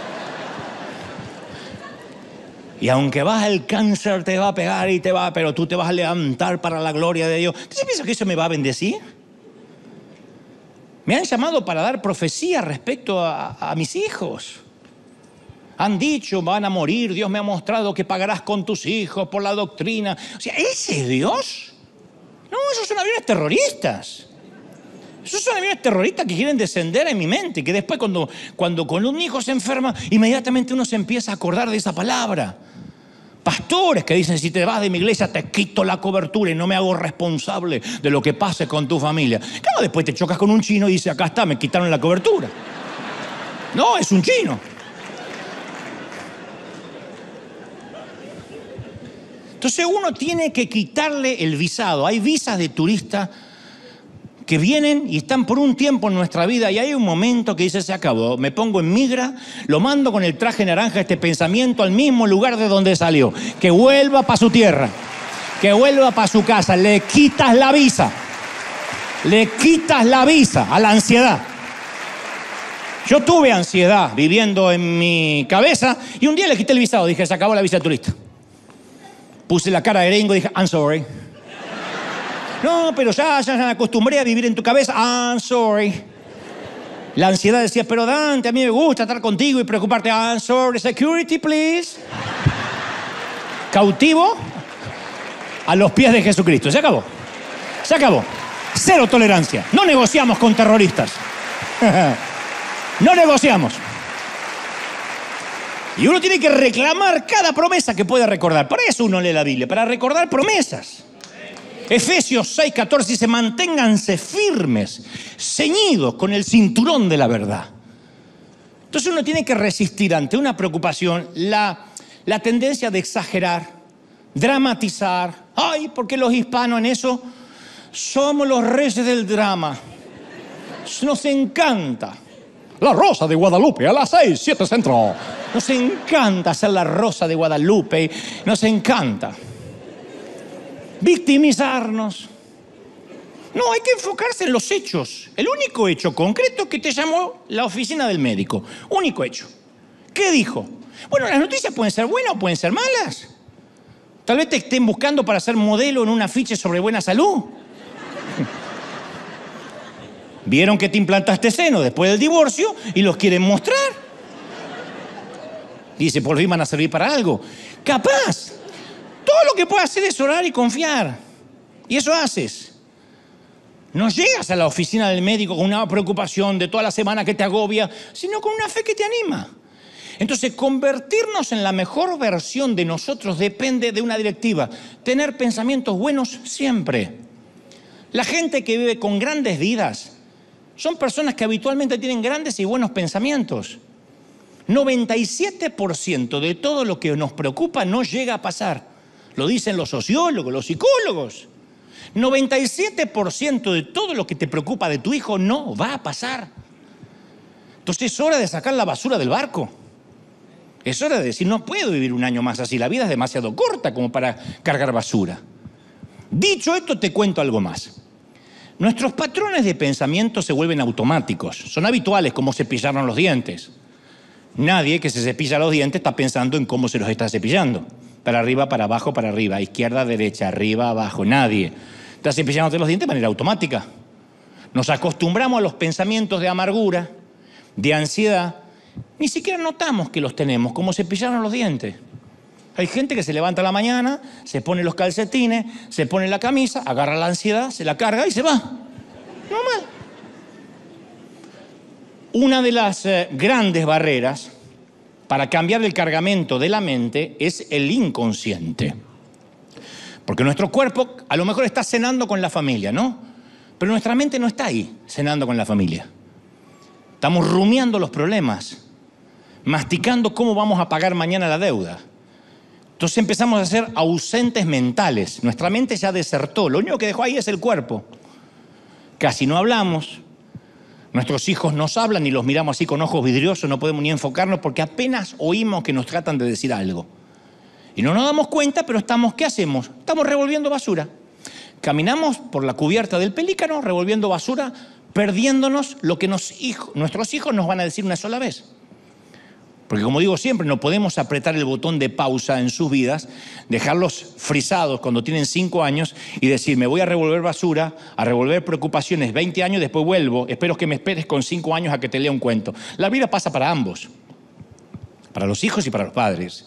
Y aunque vas el cáncer te va a pegar y te va, pero tú te vas a levantar para la gloria de Dios. ¿Usted piensa que eso me va a bendecir? Me han llamado para dar profecía respecto a, a mis hijos. Han dicho, van a morir, Dios me ha mostrado que pagarás con tus hijos por la doctrina. O sea, ¿ese es Dios? No, esos son aviones terroristas. Esos son aviones terroristas que quieren descender en mi mente, que después cuando, cuando con un hijo se enferma, inmediatamente uno se empieza a acordar de esa palabra. Pastores que dicen, si te vas de mi iglesia te quito la cobertura y no me hago responsable de lo que pase con tu familia. Claro, después te chocas con un chino y dices, acá está, me quitaron la cobertura. No, es un chino. Entonces uno tiene que quitarle el visado. Hay visas de turista que vienen y están por un tiempo en nuestra vida y hay un momento que dice, se acabó, me pongo en migra, lo mando con el traje naranja, este pensamiento al mismo lugar de donde salió, que vuelva para su tierra, que vuelva para su casa, le quitas la visa, le quitas la visa a la ansiedad. Yo tuve ansiedad viviendo en mi cabeza y un día le quité el visado, dije, se acabó la visa de turista. Puse la cara de gringo y dije, I'm sorry. No, pero ya, ya me acostumbré a vivir en tu cabeza. I'm sorry. La ansiedad decía, pero Dante, a mí me gusta estar contigo y preocuparte. I'm sorry. Security, please. Cautivo a los pies de Jesucristo. Se acabó. Se acabó. Cero tolerancia. No negociamos con terroristas. No negociamos. Y uno tiene que reclamar cada promesa que pueda recordar. Para eso uno lee la Biblia, para recordar promesas. Efesios seis, catorce dice, manténganse firmes, ceñidos con el cinturón de la verdad. Entonces uno tiene que resistir ante una preocupación la, la tendencia de exagerar, dramatizar. Ay, porque los hispanos en eso somos los reyes del drama. Nos encanta. La Rosa de Guadalupe a las seis, siete centro. Nos encanta hacer la Rosa de Guadalupe. Nos encanta victimizarnos. No, hay que enfocarse en los hechos. El único hecho concreto que te llamó la oficina del médico. Único hecho. ¿Qué dijo? Bueno, las noticias pueden ser buenas o pueden ser malas. Tal vez te estén buscando para ser modelo en un afiche sobre buena salud. Vieron que te implantaste seno después del divorcio y los quieren mostrar. Dice, por fin van a servir para algo. Capaz. Todo lo que puedes hacer es orar y confiar. Y eso haces. No llegas a la oficina del médico con una preocupación de toda la semana que te agobia, sino con una fe que te anima. Entonces, convertirnos en la mejor versión de nosotros depende de una directiva. Tener pensamientos buenos siempre. La gente que vive con grandes vidas son personas que habitualmente tienen grandes y buenos pensamientos. noventa y siete por ciento de todo lo que nos preocupa no llega a pasar. Lo dicen los sociólogos, los psicólogos. noventa y siete por ciento de todo lo que te preocupa de tu hijo no va a pasar. Entonces es hora de sacar la basura del barco. Es hora de decir, no puedo vivir un año más así. La vida es demasiado corta como para cargar basura. Dicho esto, te cuento algo más. Nuestros patrones de pensamiento se vuelven automáticos. Son habituales, como cepillarnos los dientes. Nadie que se cepilla los dientes está pensando en cómo se los está cepillando. Para arriba, para abajo, para arriba, izquierda, derecha, arriba, abajo. Nadie está cepillándote los dientes de manera automática. Nos acostumbramos a los pensamientos de amargura, de ansiedad. Ni siquiera notamos que los tenemos, como cepillarnos los dientes. Hay gente que se levanta a la mañana, se pone los calcetines, se pone la camisa, agarra la ansiedad, se la carga y se va. Normal. Una de las eh, grandes barreras para cambiar el cargamento de la mente es el inconsciente. Porque nuestro cuerpo a lo mejor está cenando con la familia, ¿no? Pero nuestra mente no está ahí cenando con la familia. Estamos rumiando los problemas, masticando cómo vamos a pagar mañana la deuda. Entonces empezamos a ser ausentes mentales. Nuestra mente ya desertó. Lo único que dejó ahí es el cuerpo. Casi no hablamos. Nuestros hijos nos hablan y los miramos así con ojos vidriosos, no podemos ni enfocarnos porque apenas oímos que nos tratan de decir algo. Y no nos damos cuenta, pero estamos, ¿qué hacemos? Estamos revolviendo basura. Caminamos por la cubierta del pelícano, revolviendo basura, perdiéndonos lo que nos, hijo, nuestros hijos nos van a decir una sola vez. Porque como digo siempre, no podemos apretar el botón de pausa en sus vidas, dejarlos frisados cuando tienen cinco años y decir, me voy a revolver basura, a revolver preocupaciones, veinte años, después vuelvo, espero que me esperes con cinco años a que te lea un cuento. La vida pasa para ambos, para los hijos y para los padres.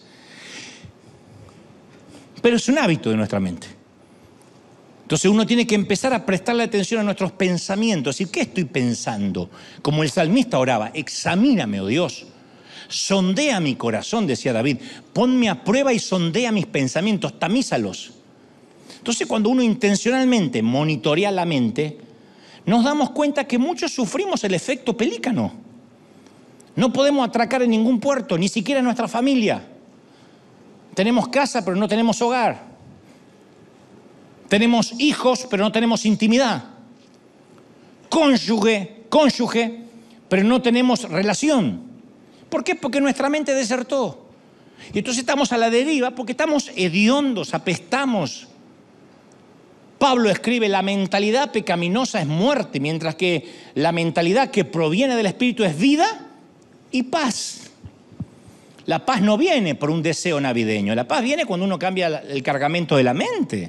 Pero es un hábito de nuestra mente. Entonces uno tiene que empezar a prestarle atención a nuestros pensamientos, decir, ¿qué estoy pensando? Como el salmista oraba, examíname, oh Dios. Sondea mi corazón, decía David, ponme a prueba y sondea mis pensamientos, tamízalos. Entonces cuando uno intencionalmente monitorea la mente, nos damos cuenta que muchos sufrimos el efecto pelícano. No podemos atracar en ningún puerto, ni siquiera en nuestra familia. Tenemos casa, pero no tenemos hogar. Tenemos hijos, pero no tenemos intimidad. Cónyuge, cónyuge, pero no tenemos relación. ¿Por qué? Porque nuestra mente desertó. Y entonces estamos a la deriva porque estamos hediondos, apestamos. Pablo escribe, la mentalidad pecaminosa es muerte, mientras que la mentalidad que proviene del Espíritu es vida y paz. La paz no viene por un deseo navideño, la paz viene cuando uno cambia el cargamento de la mente.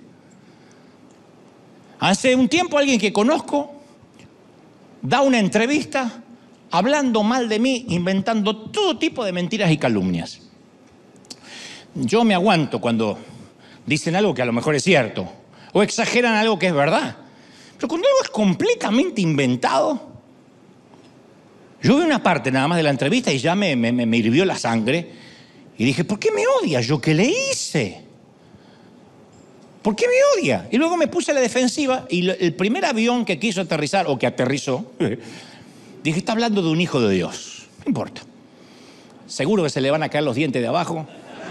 Hace un tiempo alguien que conozco da una entrevista hablando mal de mí, inventando todo tipo de mentiras y calumnias. Yo me aguanto cuando dicen algo que a lo mejor es cierto, o exageran algo que es verdad. Pero cuando algo es completamente inventado, yo vi una parte nada más de la entrevista y ya me, me, me hirvió la sangre y dije, ¿por qué me odia? ¿Yo qué le hice? ¿Por qué me odia? Y luego me puse a la defensiva y el primer avión que quiso aterrizar, o que aterrizó, dije, está hablando de un hijo de Dios. No importa. Seguro que se le van a caer los dientes de abajo.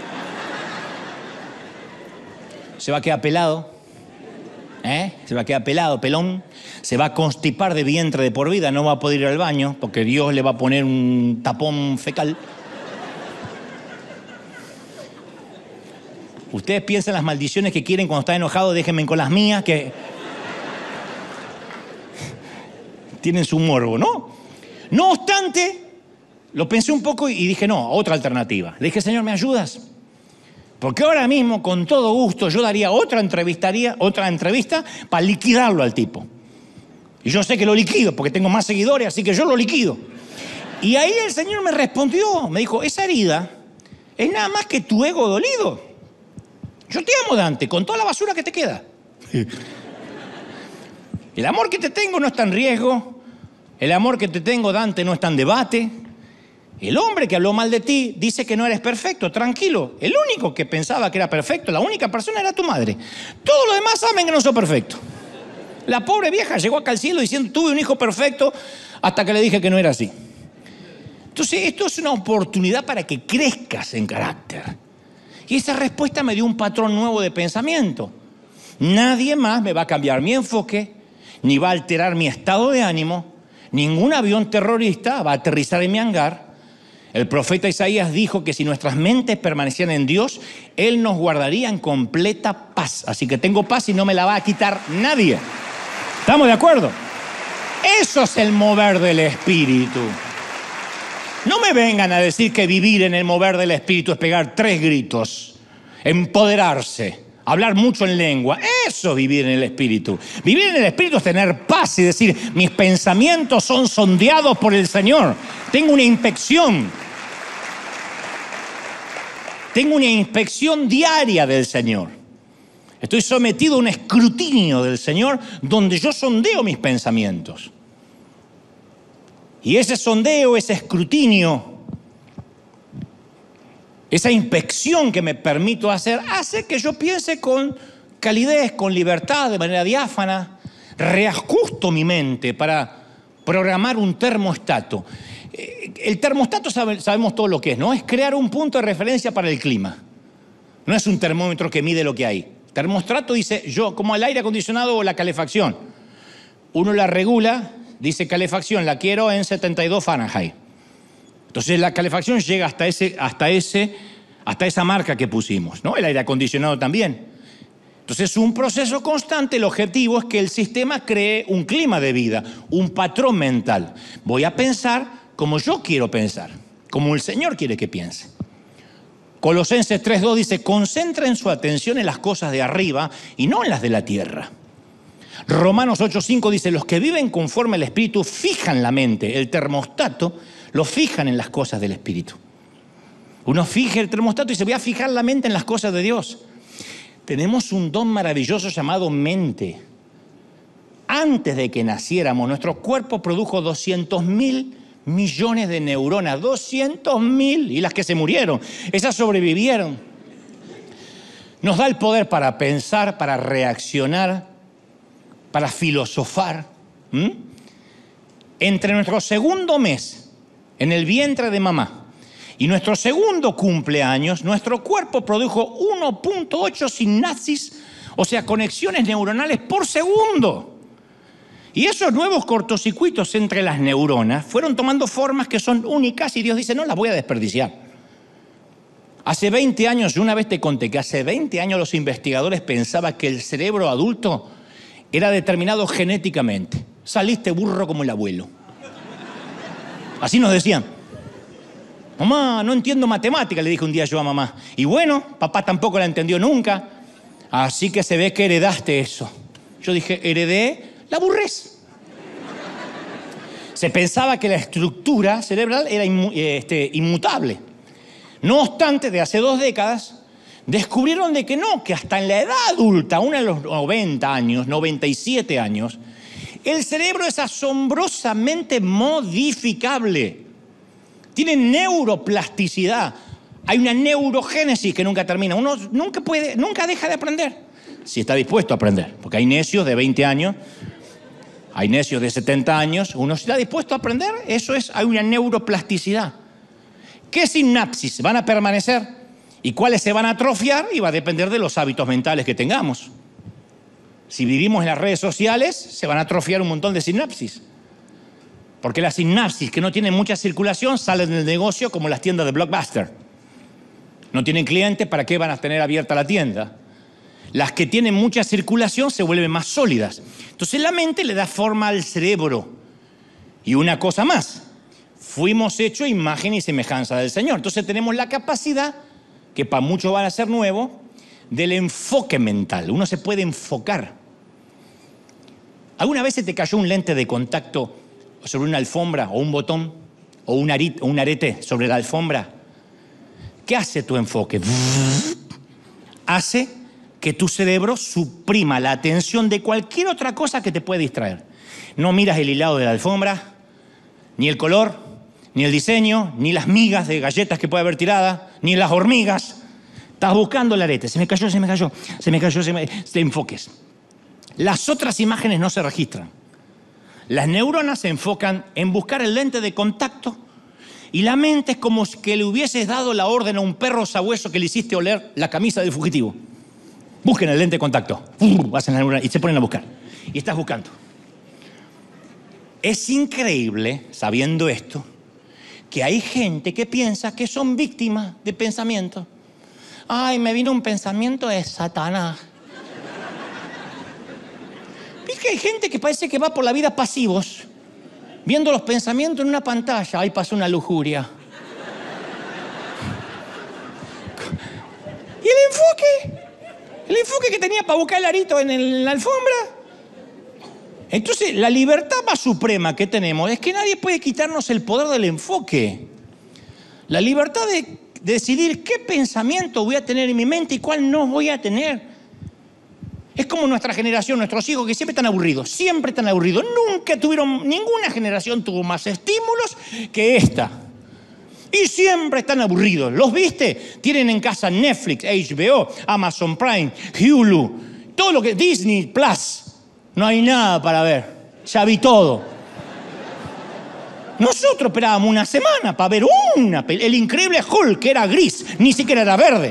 Se va a quedar pelado. ¿Eh? Se va a quedar pelado, pelón. Se va a constipar de vientre de por vida. No va a poder ir al baño porque Dios le va a poner un tapón fecal. Ustedes piensan las maldiciones que quieren cuando están enojados, déjenme con las mías que tienen su morbo, ¿no? No obstante, lo pensé un poco y dije, no, otra alternativa. Le dije, Señor, ¿me ayudas? Porque ahora mismo, con todo gusto, yo daría otra entrevistaría, otra entrevista para liquidarlo al tipo. Y yo sé que lo liquido porque tengo más seguidores, así que yo lo liquido. Y ahí el Señor me respondió, me dijo, esa herida es nada más que tu ego dolido. Yo te amo, Dante, con toda la basura que te queda. El amor que te tengo no está en riesgo. El amor que te tengo, Dante, no está en debate. El hombre que habló mal de ti dice que no eres perfecto. Tranquilo. El único que pensaba que era perfecto, la única persona era tu madre. Todos los demás saben que no soy perfecto. La pobre vieja llegó acá al cielo diciendo, tuve un hijo perfecto, hasta que le dije que no era así. Entonces, esto es una oportunidad para que crezcas en carácter. Y esa respuesta me dio un patrón nuevo de pensamiento. Nadie más me va a cambiar mi enfoque, ni va a alterar mi estado de ánimo. Ningún avión terrorista va a aterrizar en mi hangar. El profeta Isaías dijo que si nuestras mentes permanecían en Dios, Él nos guardaría en completa paz. Así que tengo paz y no me la va a quitar nadie. ¿Estamos de acuerdo? Eso es el mover del Espíritu. No me vengan a decir que vivir en el mover del Espíritu es pegar tres gritos, empoderarse, hablar mucho en lengua. Eso es vivir en el Espíritu. Vivir en el Espíritu es tener paz y decir, mis pensamientos son sondeados por el Señor. Tengo una inspección. Tengo una inspección diaria del Señor. Estoy sometido a un escrutinio del Señor donde yo sondeo mis pensamientos. Y ese sondeo, ese escrutinio, esa inspección que me permito hacer, hace que yo piense con calidez, con libertad, de manera diáfana. Reajusto mi mente para programar un termostato. El termostato sabe, sabemos todo lo que es, ¿no? Es crear un punto de referencia para el clima. No es un termómetro que mide lo que hay. Termostato dice, yo, como el aire acondicionado o la calefacción. Uno la regula dice calefacción, la quiero en setenta y dos Fahrenheit. Entonces la calefacción llega hasta, ese, hasta, ese, hasta esa marca que pusimos, ¿no? El aire acondicionado también. Entonces es un proceso constante. El objetivo es que el sistema cree un clima de vida, un patrón mental. Voy a pensar como yo quiero pensar, como el Señor quiere que piense. Colosenses tres dos dice, concentren su atención en las cosas de arriba y no en las de la tierra. Romanos ocho cinco dice, los que viven conforme al Espíritu fijan la mente, el termostato, lo fijan en las cosas del Espíritu. Uno fija el termostato y se voy a fijar la mente en las cosas de Dios. Tenemos un don maravilloso llamado mente. Antes de que naciéramos, nuestro cuerpo produjo doscientos mil millones de neuronas. doscientos mil. Y las que se murieron, esas sobrevivieron. Nos da el poder para pensar, para reaccionar, para filosofar. ¿Mm? Entre nuestro segundo mes en el vientre de mamá y nuestro segundo cumpleaños, nuestro cuerpo produjo uno punto ocho sinapsis, o sea, conexiones neuronales por segundo. Y esos nuevos cortocircuitos entre las neuronas fueron tomando formas que son únicas y Dios dice, no las voy a desperdiciar. Hace veinte años, yo una vez te conté que hace veinte años los investigadores pensaban que el cerebro adulto era determinado genéticamente. Saliste burro como el abuelo. Así nos decían. Mamá, no entiendo matemática, le dije un día yo a mamá. Y bueno, papá tampoco la entendió nunca. Así que se ve que heredaste eso. Yo dije, heredé la burrez. Se pensaba que la estructura cerebral era inmu- este, inmutable. No obstante, de hace dos décadas, descubrieron de que no, que hasta en la edad adulta, aún a los noventa años, noventa y siete años, el cerebro es asombrosamente modificable. Tiene neuroplasticidad. Hay una neurogénesis que nunca termina. Uno nunca puede, nunca deja de aprender. Si está dispuesto a aprender. Porque hay necios de veinte años, hay necios de setenta años. Uno si está dispuesto a aprender, eso es, hay una neuroplasticidad. ¿Qué sinapsis van a permanecer? ¿Y cuáles se van a atrofiar? Y va a depender de los hábitos mentales que tengamos. Si vivimos en las redes sociales, se van a atrofiar un montón de sinapsis. Porque las sinapsis que no tienen mucha circulación salen del negocio como las tiendas de Blockbuster. No tienen clientes, ¿para qué van a tener abierta la tienda? Las que tienen mucha circulación se vuelven más sólidas. Entonces la mente le da forma al cerebro. Y una cosa más, fuimos hechos imagen y semejanza del Señor. Entonces tenemos la capacidad, que para muchos va a ser nuevo, del enfoque mental. Uno se puede enfocar. ¿Alguna vez se te cayó un lente de contacto sobre una alfombra o un botón o un, arete, un arete sobre la alfombra? ¿Qué hace tu enfoque? Hace que tu cerebro suprima la atención de cualquier otra cosa que te pueda distraer. No miras el hilado de la alfombra, ni el color, ni el diseño, ni las migas de galletas que puede haber tiradas, ni las hormigas. Estás buscando el arete. Se me cayó, se me cayó, se me cayó, se me... Te enfoques. Las otras imágenes no se registran. Las neuronas se enfocan en buscar el lente de contacto y la mente es como que le hubieses dado la orden a un perro sabueso que le hiciste oler la camisa del fugitivo. Busquen el lente de contacto. Hacen la neurona y se ponen a buscar. Y estás buscando. Es increíble, sabiendo esto, que hay gente que piensa que son víctimas de pensamientos. Ay, me vino un pensamiento de Satanás. ¿Ves que hay gente que parece que va por la vida pasivos, viendo los pensamientos en una pantalla? Ahí pasó una lujuria. ¿Y el enfoque? El enfoque que tenía para buscar el arito en, el, en la alfombra. Entonces, la libertad más suprema que tenemos es que nadie puede quitarnos el poder del enfoque. La libertad de decidir qué pensamiento voy a tener en mi mente y cuál no voy a tener. Es como nuestra generación, nuestros hijos que siempre están aburridos, siempre están aburridos. Nunca tuvieron, ninguna generación tuvo más estímulos que esta. Y siempre están aburridos. ¿Los viste? Tienen en casa Netflix, H B O, Amazon Prime, Hulu, todo lo que Disney Plus. No hay nada para ver. Ya vi todo. Nosotros esperábamos una semana para ver una película. El increíble Hulk, que era gris, ni siquiera era verde.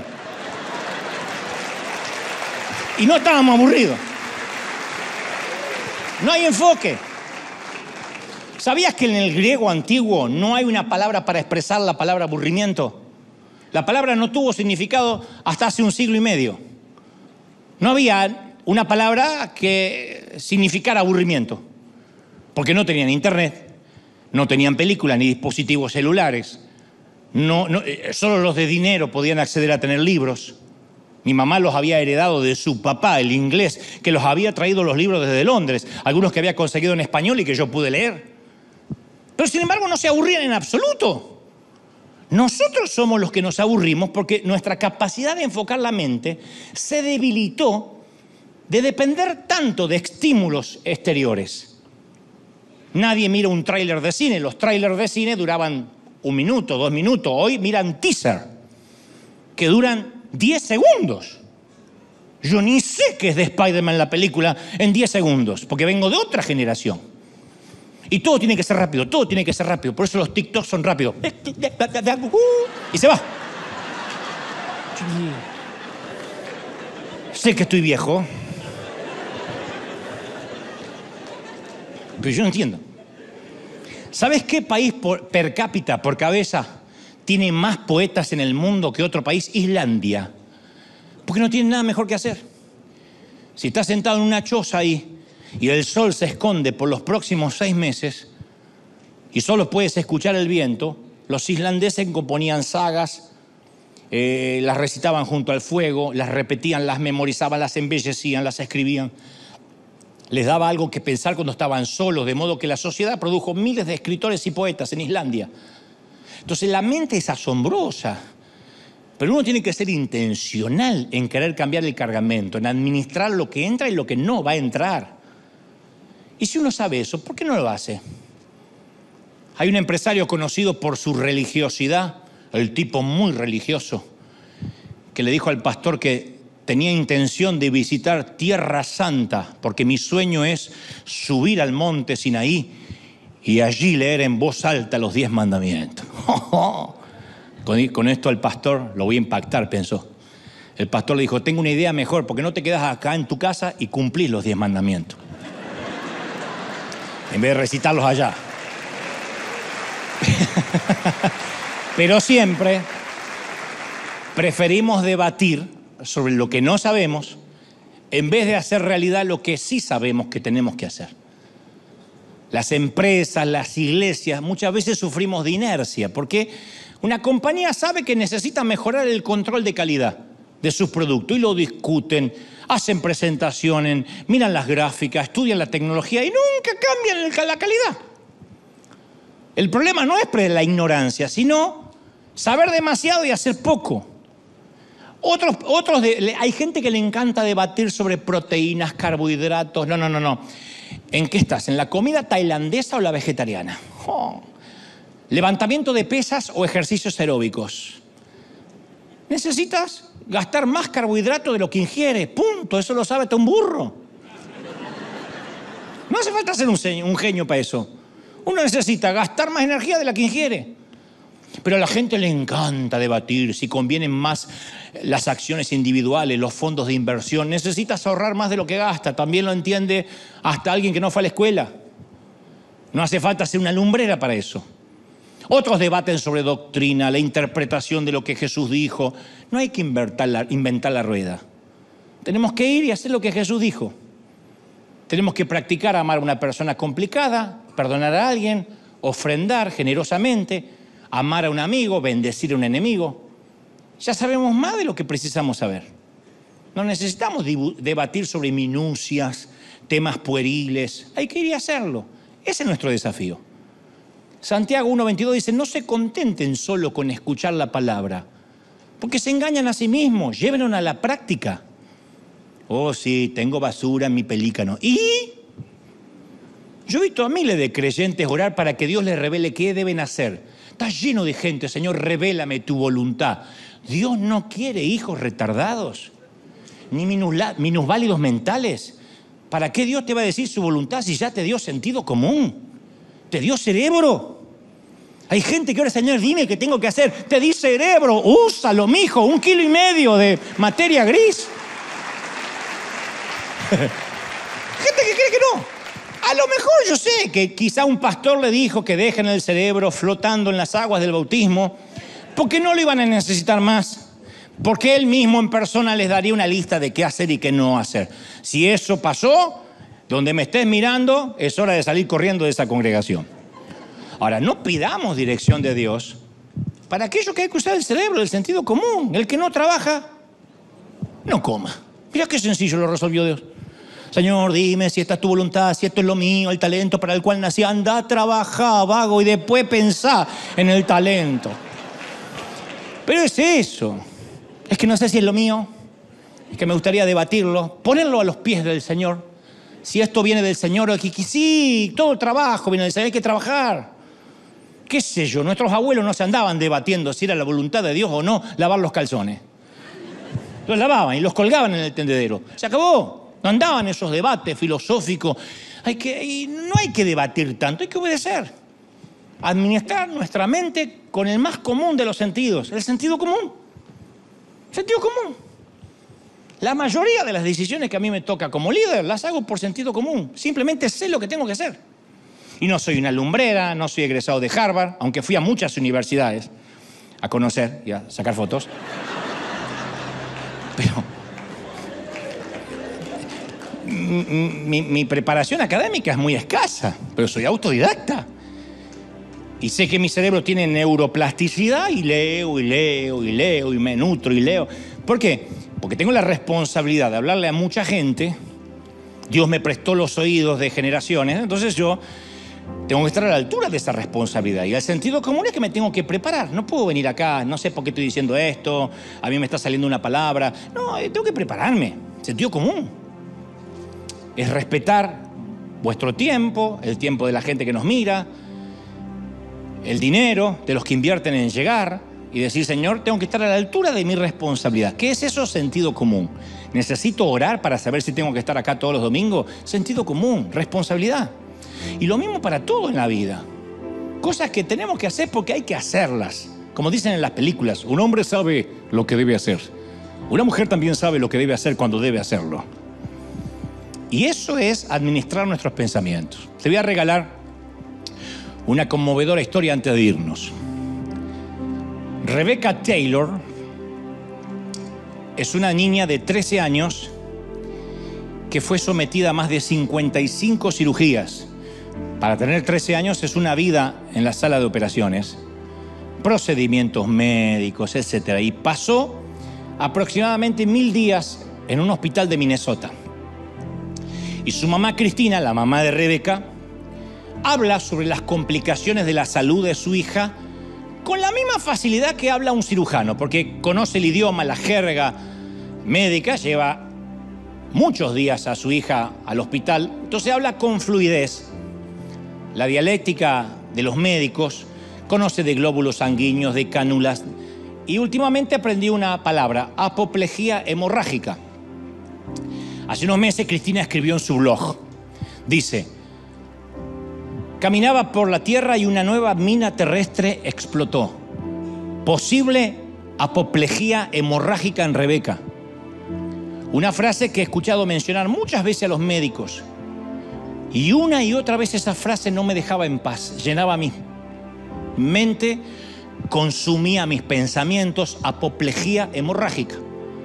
Y no estábamos aburridos. No hay enfoque. ¿Sabías que en el griego antiguo no hay una palabra para expresar la palabra aburrimiento? La palabra no tuvo significado hasta hace un siglo y medio. No había una palabra que significara aburrimiento, porque no tenían internet, no tenían películas ni dispositivos celulares. No, no, solo los de dinero podían acceder a tener libros. Mi mamá los había heredado de su papá, el inglés, que los había traído los libros desde Londres, algunos que había conseguido en español y que yo pude leer. Pero sin embargo no se aburrían en absoluto. Nosotros somos los que nos aburrimos porque nuestra capacidad de enfocar la mente se debilitó de depender tanto de estímulos exteriores. Nadie mira un tráiler de cine. Los tráilers de cine duraban un minuto, dos minutos. Hoy miran teaser, que duran diez segundos. Yo ni sé qué es de Spider-Man la película en diez segundos, porque vengo de otra generación. Y todo tiene que ser rápido, todo tiene que ser rápido. Por eso los TikToks son rápidos. Y se va. Sé que estoy viejo, pero yo no entiendo. ¿Sabes qué país por, per cápita, por cabeza, tiene más poetas en el mundo que otro país? Islandia. Porque no tienen nada mejor que hacer. Si estás sentado en una choza ahí y el sol se esconde por los próximos seis meses y solo puedes escuchar el viento, los islandeses componían sagas, eh, las recitaban junto al fuego, las repetían, las memorizaban, las embellecían, las escribían. Les daba algo que pensar cuando estaban solos, de modo que la sociedad produjo miles de escritores y poetas en Islandia. Entonces la mente es asombrosa, pero uno tiene que ser intencional en querer cambiar el cargamento, en administrar lo que entra y lo que no va a entrar. Y si uno sabe eso, ¿por qué no lo hace? Hay un empresario conocido por su religiosidad, el tipo muy religioso, que le dijo al pastor que tenía intención de visitar Tierra Santa, porque mi sueño es subir al monte Sinaí y allí leer en voz alta los diez mandamientos. Con, con esto el pastor, lo voy a impactar, pensó. El pastor le dijo, tengo una idea mejor, porque no te quedas acá en tu casa y cumplís los diez mandamientos, en vez de recitarlos allá. Pero siempre preferimos debatir sobre lo que no sabemos en vez de hacer realidad lo que sí sabemos que tenemos que hacer. Las empresas, las iglesias, muchas veces sufrimos de inercia porque una compañía sabe que necesita mejorar el control de calidad de sus productos y lo discuten, hacen presentaciones, miran las gráficas, estudian la tecnología y nunca cambian la calidad. El problema no es la ignorancia, sino saber demasiado y hacer poco. Otros, otros de, hay gente que le encanta debatir sobre proteínas, carbohidratos. No, no, no, no. ¿En qué estás? ¿En la comida tailandesa o la vegetariana? Oh. ¿Levantamiento de pesas o ejercicios aeróbicos? Necesitas gastar más carbohidratos de lo que ingieres. Punto. Eso lo sabe hasta un burro. No hace falta ser un, un genio para eso. Uno necesita gastar más energía de la que ingiere. Pero a la gente le encanta debatir si convienen más las acciones individuales, los fondos de inversión. Necesitas ahorrar más de lo que gasta. También lo entiende hasta alguien que no fue a la escuela. No hace falta ser una lumbrera para eso. Otros debaten sobre doctrina, la interpretación de lo que Jesús dijo. No hay que inventar la, inventar la rueda. Tenemos que ir y hacer lo que Jesús dijo. Tenemos que practicar amar a una persona complicada, perdonar a alguien, ofrendar generosamente, amar a un amigo, bendecir a un enemigo. Ya sabemos más de lo que precisamos saber. No necesitamos debatir sobre minucias, temas pueriles. Hay que ir y hacerlo. Ese es nuestro desafío. Santiago uno veintidós dice, no se contenten solo con escuchar la palabra, porque se engañan a sí mismos, llévenla a la práctica. Oh, sí, tengo basura en mi pelícano. ¿Y? Yo he visto a miles de creyentes orar para que Dios les revele qué deben hacer. Está lleno de gente, Señor, revélame tu voluntad. Dios no quiere hijos retardados, ni minusválidos mentales. ¿Para qué Dios te va a decir su voluntad si ya te dio sentido común? Te dio cerebro. Hay gente que ahora, Señor, dime qué tengo que hacer. Te di cerebro, úsalo, mijo, un kilo y medio de materia gris. Gente que cree que no. A lo mejor yo sé que quizá un pastor le dijo que dejen el cerebro flotando en las aguas del bautismo porque no lo iban a necesitar más, porque él mismo en persona les daría una lista de qué hacer y qué no hacer. Si eso pasó, donde me estés mirando, es hora de salir corriendo de esa congregación. Ahora, no pidamos dirección de Dios para aquello que hay que usar el cerebro, el sentido común. El que no trabaja, no coma. Mira qué sencillo lo resolvió Dios. Señor, dime si esta es tu voluntad, si esto es lo mío, el talento para el cual nací. Anda a trabajar, vago, y después pensá en el talento. Pero es eso. Es que no sé si es lo mío. Es que me gustaría debatirlo, ponerlo a los pies del Señor. Si esto viene del Señor, o que, que sí, todo el trabajo viene del Señor, hay que trabajar. ¿Qué sé yo? Nuestros abuelos no se andaban debatiendo si era la voluntad de Dios o no lavar los calzones. Los lavaban y los colgaban en el tendedero. Se acabó. No andaban esos debates filosóficos. Hay que, y no hay que debatir tanto, hay que obedecer. Administrar nuestra mente con el más común de los sentidos, el sentido común. Sentido común. La mayoría de las decisiones que a mí me toca como líder las hago por sentido común. Simplemente sé lo que tengo que hacer. Y no soy una lumbrera, no soy egresado de Harvard, aunque fui a muchas universidades a conocer y a sacar fotos. Pero mi, mi preparación académica es muy escasa, pero soy autodidacta. Y sé que mi cerebro tiene neuroplasticidad y leo y leo y leo y me nutro y leo. ¿Por qué? Porque tengo la responsabilidad de hablarle a mucha gente. Dios me prestó los oídos de generaciones, entonces yo tengo que estar a la altura de esa responsabilidad. Y el sentido común es que me tengo que preparar. No puedo venir acá, no sé por qué estoy diciendo esto, a mí me está saliendo una palabra. No, tengo que prepararme. Sentido común. Es respetar vuestro tiempo, el tiempo de la gente que nos mira, el dinero de los que invierten en llegar y decir, Señor, tengo que estar a la altura de mi responsabilidad. ¿Qué es eso? Sentido común. ¿Necesito orar para saber si tengo que estar acá todos los domingos? Sentido común, responsabilidad. Y lo mismo para todo en la vida. Cosas que tenemos que hacer porque hay que hacerlas. Como dicen en las películas, un hombre sabe lo que debe hacer. Una mujer también sabe lo que debe hacer cuando debe hacerlo. Y eso es administrar nuestros pensamientos. Te voy a regalar una conmovedora historia antes de irnos. Rebecca Taylor es una niña de trece años que fue sometida a más de cincuenta y cinco cirugías. Para tener trece años es una vida en la sala de operaciones, procedimientos médicos, etcétera. Y pasó aproximadamente mil días en un hospital de Minnesota. Y su mamá Cristina, la mamá de Rebecca, habla sobre las complicaciones de la salud de su hija con la misma facilidad que habla un cirujano, porque conoce el idioma, la jerga médica, lleva muchos días a su hija al hospital, entonces habla con fluidez. La dialéctica de los médicos, conoce de glóbulos sanguíneos, de cánulas, y últimamente aprendió una palabra, apoplejía hemorrágica. Hace unos meses Cristina escribió en su blog, dice: caminaba por la tierra y una nueva mina terrestre explotó. Posible apoplejía hemorrágica en Rebecca. Una frase que he escuchado mencionar muchas veces a los médicos. Y una y otra vez esa frase no me dejaba en paz. Llenaba mi mente, consumía mis pensamientos. Apoplejía hemorrágica.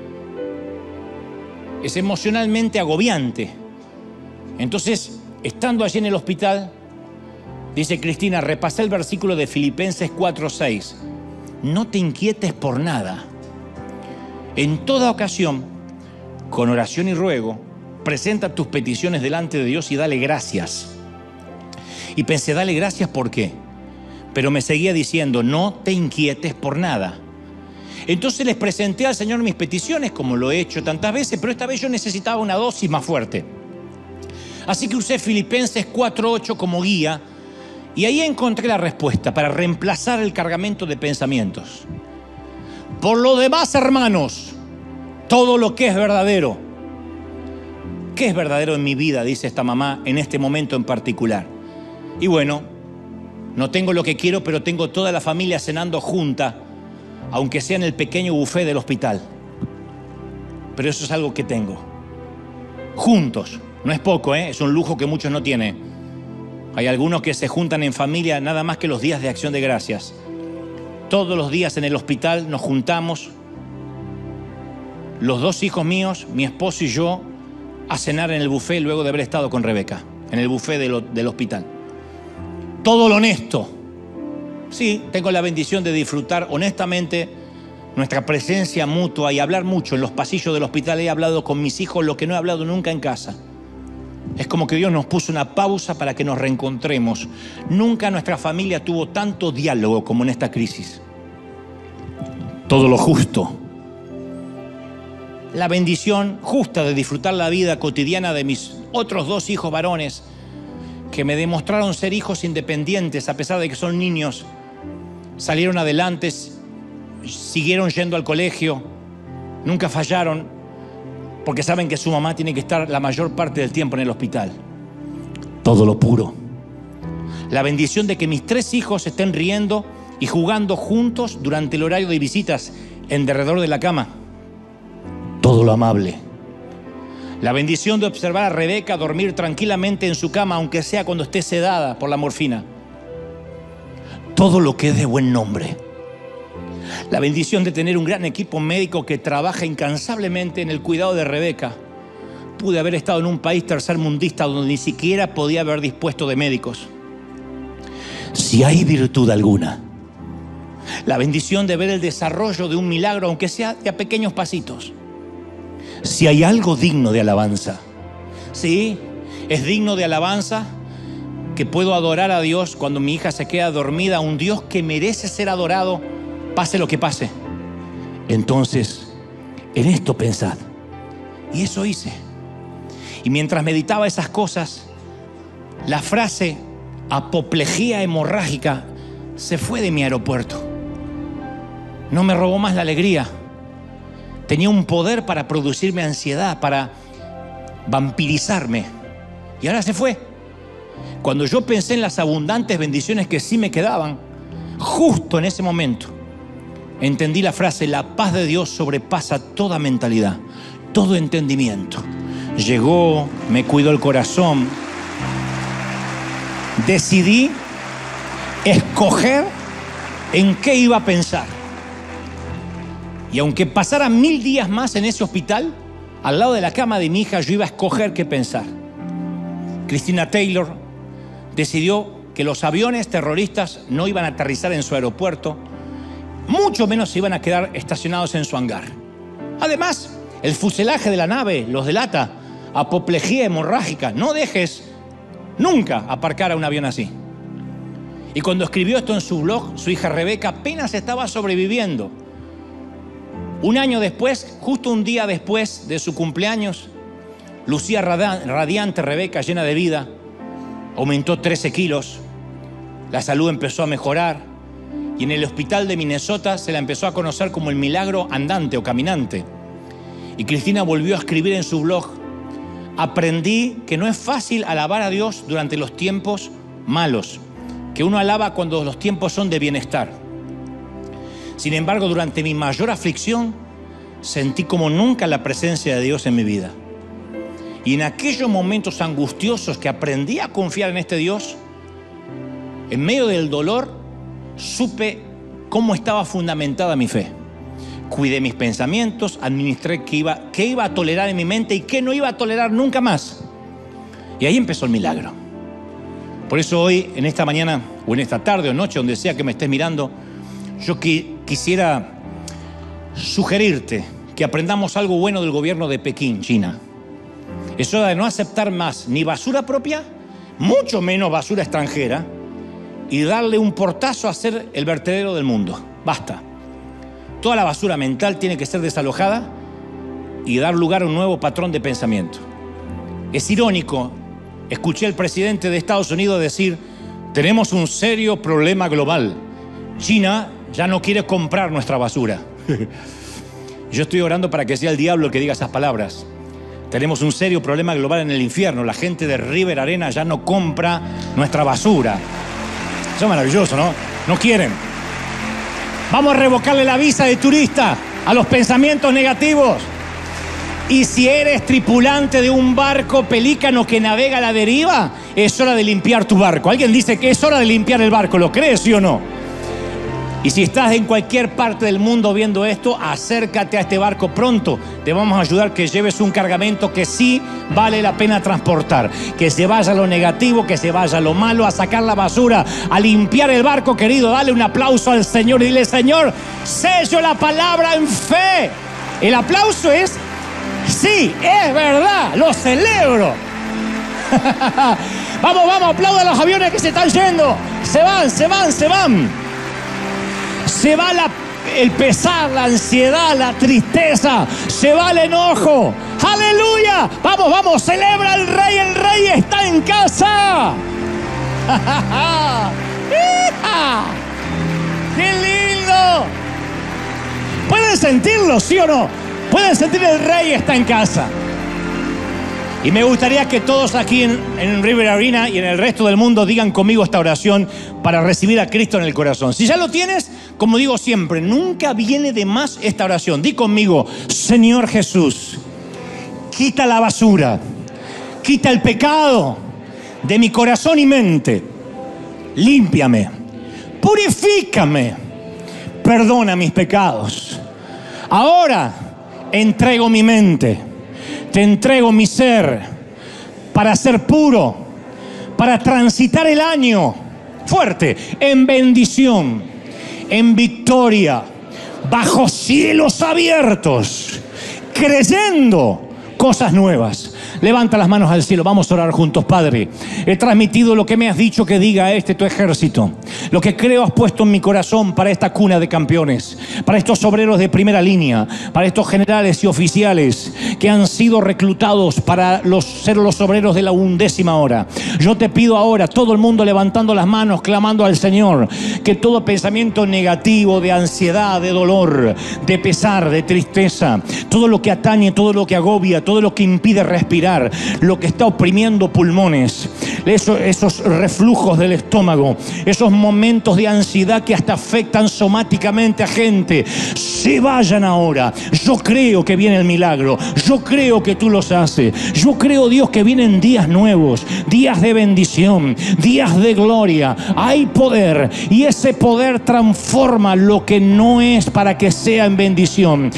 Es emocionalmente agobiante. Entonces, estando allí en el hospital, dice Cristina, repasé el versículo de Filipenses cuatro seis. No te inquietes por nada. En toda ocasión, con oración y ruego, presenta tus peticiones delante de Dios y dale gracias. Y pensé, dale gracias, ¿por qué? Pero me seguía diciendo, no te inquietes por nada. Entonces les presenté al Señor mis peticiones, como lo he hecho tantas veces, pero esta vez yo necesitaba una dosis más fuerte. Así que usé Filipenses cuatro ocho como guía, y ahí encontré la respuesta para reemplazar el cargamento de pensamientos. Por lo demás, hermanos, todo lo que es verdadero. ¿Qué es verdadero en mi vida?, dice esta mamá en este momento en particular. Y bueno, no tengo lo que quiero, pero tengo toda la familia cenando junta, aunque sea en el pequeño buffet del hospital. Pero eso es algo que tengo. Juntos. No es poco, ¿eh? Es un lujo que muchos no tienen. Hay algunos que se juntan en familia nada más que los días de Acción de Gracias. Todos los días en el hospital nos juntamos, los dos hijos míos, mi esposo y yo, a cenar en el buffet luego de haber estado con Rebeca, en el buffet del, del hospital. Todo lo honesto. Sí, tengo la bendición de disfrutar honestamente nuestra presencia mutua y hablar mucho en los pasillos del hospital. He hablado con mis hijos lo que no he hablado nunca en casa. Es como que Dios nos puso una pausa para que nos reencontremos. Nunca nuestra familia tuvo tanto diálogo como en esta crisis. Todo lo justo. La bendición justa de disfrutar la vida cotidiana de mis otros dos hijos varones, que me demostraron ser hijos independientes a pesar de que son niños. Salieron adelante, siguieron yendo al colegio, nunca fallaron, porque saben que su mamá tiene que estar la mayor parte del tiempo en el hospital. Todo lo puro. La bendición de que mis tres hijos estén riendo y jugando juntos durante el horario de visitas en derredor de la cama. Todo lo amable. La bendición de observar a Rebeca dormir tranquilamente en su cama, aunque sea cuando esté sedada por la morfina. Todo lo que es de buen nombre. La bendición de tener un gran equipo médico que trabaja incansablemente en el cuidado de Rebeca. Pude haber estado en un país tercermundista donde ni siquiera podía haber dispuesto de médicos. Si hay virtud alguna, la bendición de ver el desarrollo de un milagro, aunque sea de a pequeños pasitos. Si hay algo digno de alabanza, sí, es digno de alabanza que puedo adorar a Dios cuando mi hija se queda dormida, un Dios que merece ser adorado, pase lo que pase. Entonces, en esto pensad. Y eso hice. Y mientras meditaba esas cosas, la frase apoplejía hemorrágica se fue de mi aeropuerto. No me robó más la alegría. Tenía un poder para producirme ansiedad, para vampirizarme. Y ahora se fue. Cuando yo pensé en las abundantes bendiciones que sí me quedaban, justo en ese momento, entendí la frase: la paz de Dios sobrepasa toda mentalidad, todo entendimiento. Llegó, me cuidó el corazón. Decidí escoger en qué iba a pensar. Y aunque pasara mil días más en ese hospital, al lado de la cama de mi hija, yo iba a escoger qué pensar. Christina Taylor decidió que los aviones terroristas no iban a aterrizar en su aeropuerto, mucho menos se iban a quedar estacionados en su hangar. Además, el fuselaje de la nave los delata. Apoplejía hemorrágica. No dejes nunca aparcar a un avión así. Y cuando escribió esto en su blog, su hija Rebeca apenas estaba sobreviviendo. Un año después, justo un día después de su cumpleaños, lucía radiante Rebeca, llena de vida. Aumentó trece kilos. La salud empezó a mejorar. Y en el hospital de Minnesota se la empezó a conocer como el milagro andante o caminante. Y Cristina volvió a escribir en su blog: aprendí que no es fácil alabar a Dios durante los tiempos malos, que uno alaba cuando los tiempos son de bienestar. Sin embargo, durante mi mayor aflicción, sentí como nunca la presencia de Dios en mi vida. Y en aquellos momentos angustiosos que aprendí a confiar en este Dios, en medio del dolor, supe cómo estaba fundamentada mi fe. Cuidé mis pensamientos, administré qué iba, qué iba a tolerar en mi mente y qué no iba a tolerar nunca más. Y ahí empezó el milagro. Por eso hoy, en esta mañana, o en esta tarde o noche, donde sea que me estés mirando, yo qui- quisiera sugerirte que aprendamos algo bueno del gobierno de Pekín, China. Es hora de no aceptar más ni basura propia, mucho menos basura extranjera, y darle un portazo a ser el vertedero del mundo. Basta. Toda la basura mental tiene que ser desalojada y dar lugar a un nuevo patrón de pensamiento. Es irónico, escuché al presidente de Estados Unidos decir: tenemos un serio problema global. China ya no quiere comprar nuestra basura. Yo estoy orando para que sea el diablo el que diga esas palabras. Tenemos un serio problema global en el infierno. La gente de River Arena ya no compra nuestra basura. Eso es maravilloso, ¿no? No quieren. Vamos a revocarle la visa de turista a los pensamientos negativos. Y si eres tripulante de un barco pelícano que navega a la deriva es hora de limpiar tu barco. Alguien dice que es hora de limpiar el barco. ¿Lo crees, sí o no? Y si estás en cualquier parte del mundo viendo esto, acércate a este barco pronto. Te vamos a ayudar que lleves un cargamento que sí vale la pena transportar. Que se vaya lo negativo, que se vaya lo malo, a sacar la basura, a limpiar el barco, querido. Dale un aplauso al Señor y dile: Señor, sello la palabra en fe. El aplauso es: sí, es verdad, lo celebro. Vamos, vamos, aplauda a los aviones que se están yendo. Se van, se van, se van. Se va la, el pesar, la ansiedad, la tristeza. Se va el enojo. ¡Aleluya! Vamos, vamos, celebra al Rey. El Rey está en casa. ¡Qué lindo! ¿Pueden sentirlo, sí o no? ¿Pueden sentir el Rey está en casa? Y me gustaría que todos aquí en, en River Arena y en el resto del mundo digan conmigo esta oración para recibir a Cristo en el corazón. Si ya lo tienes, como digo siempre, nunca viene de más esta oración. Di conmigo: Señor Jesús, quita la basura, quita el pecado de mi corazón y mente. Límpiame, purifícame, perdona mis pecados. Ahora entrego mi mente. Te entrego mi ser para ser puro, para transitar el año fuerte, en bendición, en victoria, bajo cielos abiertos, creyendo cosas nuevas. Levanta las manos al cielo, vamos a orar juntos. Padre, he transmitido lo que me has dicho que diga a este tu ejército, lo que creo has puesto en mi corazón para esta cuna de campeones, para estos obreros de primera línea, para estos generales y oficiales que han sido reclutados para los, ser los obreros de la undécima hora. Yo te pido ahora, todo el mundo levantando las manos, clamando al Señor, que todo pensamiento negativo, de ansiedad, de dolor, de pesar, de tristeza, todo lo que atañe, todo lo que agobia, todo lo que impide respirar, lo que está oprimiendo pulmones, esos, esos reflujos del estómago, esos momentos de ansiedad que hasta afectan somáticamente a gente, se vayan ahora. Yo creo que viene el milagro. Yo creo que tú los haces. Yo creo, Dios, que vienen días nuevos, días de bendición, días de gloria. Hay poder y ese poder transforma lo que no es para que sea en bendición.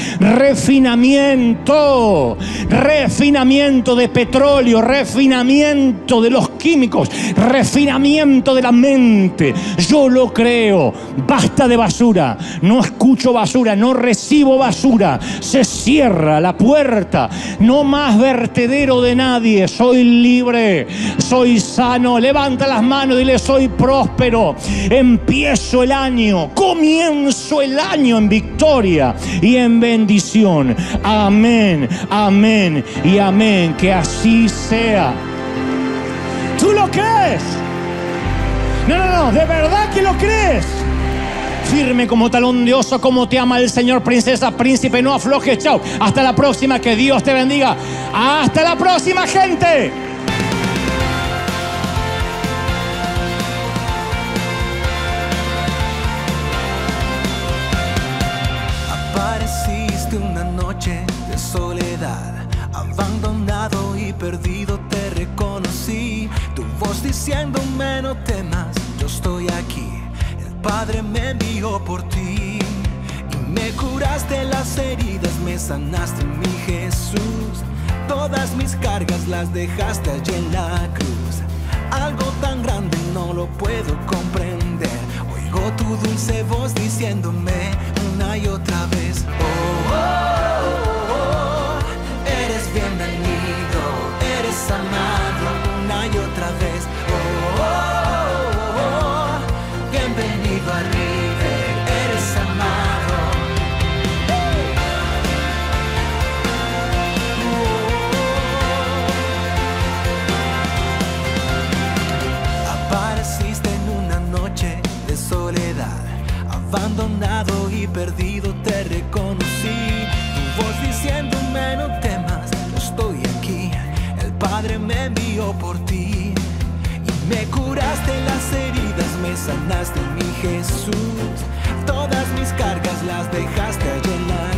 Refinamiento, refinamiento de petróleo, refinamiento de los químicos, refinamiento de la mente. Yo lo creo. Basta de basura. No escucho basura, no recibo basura. Se cierra la puerta. No más vertedero de nadie. Soy libre, soy sano. Levanta las manos y dile: soy próspero. Empiezo el año, comienzo el año en victoria y en bendición. Amén, amén y amén. Que así sea. ¿Tú lo crees? No, no, no, de verdad que lo crees. Firme como talón de oso, como te ama el Señor, princesa, príncipe, no aflojes. Chao. Hasta la próxima, que Dios te bendiga. Hasta la próxima, gente. Apareciste una noche de soledad, abandonado y perdido te reconocí. Tu voz diciéndome: no temas, yo estoy aquí. El Padre me envió por ti y me curaste las heridas, me sanaste, mi Jesús. Todas mis cargas las dejaste allí en la cruz. Algo tan grande no lo puedo comprender. Oigo tu dulce voz diciéndome una y otra vez: oh, oh, oh, oh, eres bienvenido, eres amado. Una y otra vez: oh, oh, oh, oh, bienvenido a River, eres amado. Oh, apareciste en una noche de soledad, abandonado y perdido te reconocí. Tu voz diciéndome: no temas, yo estoy aquí. El Padre me envió por ti y me curaste las heridas, me sanaste, mi Jesús. Todas mis cargas las dejaste allí en la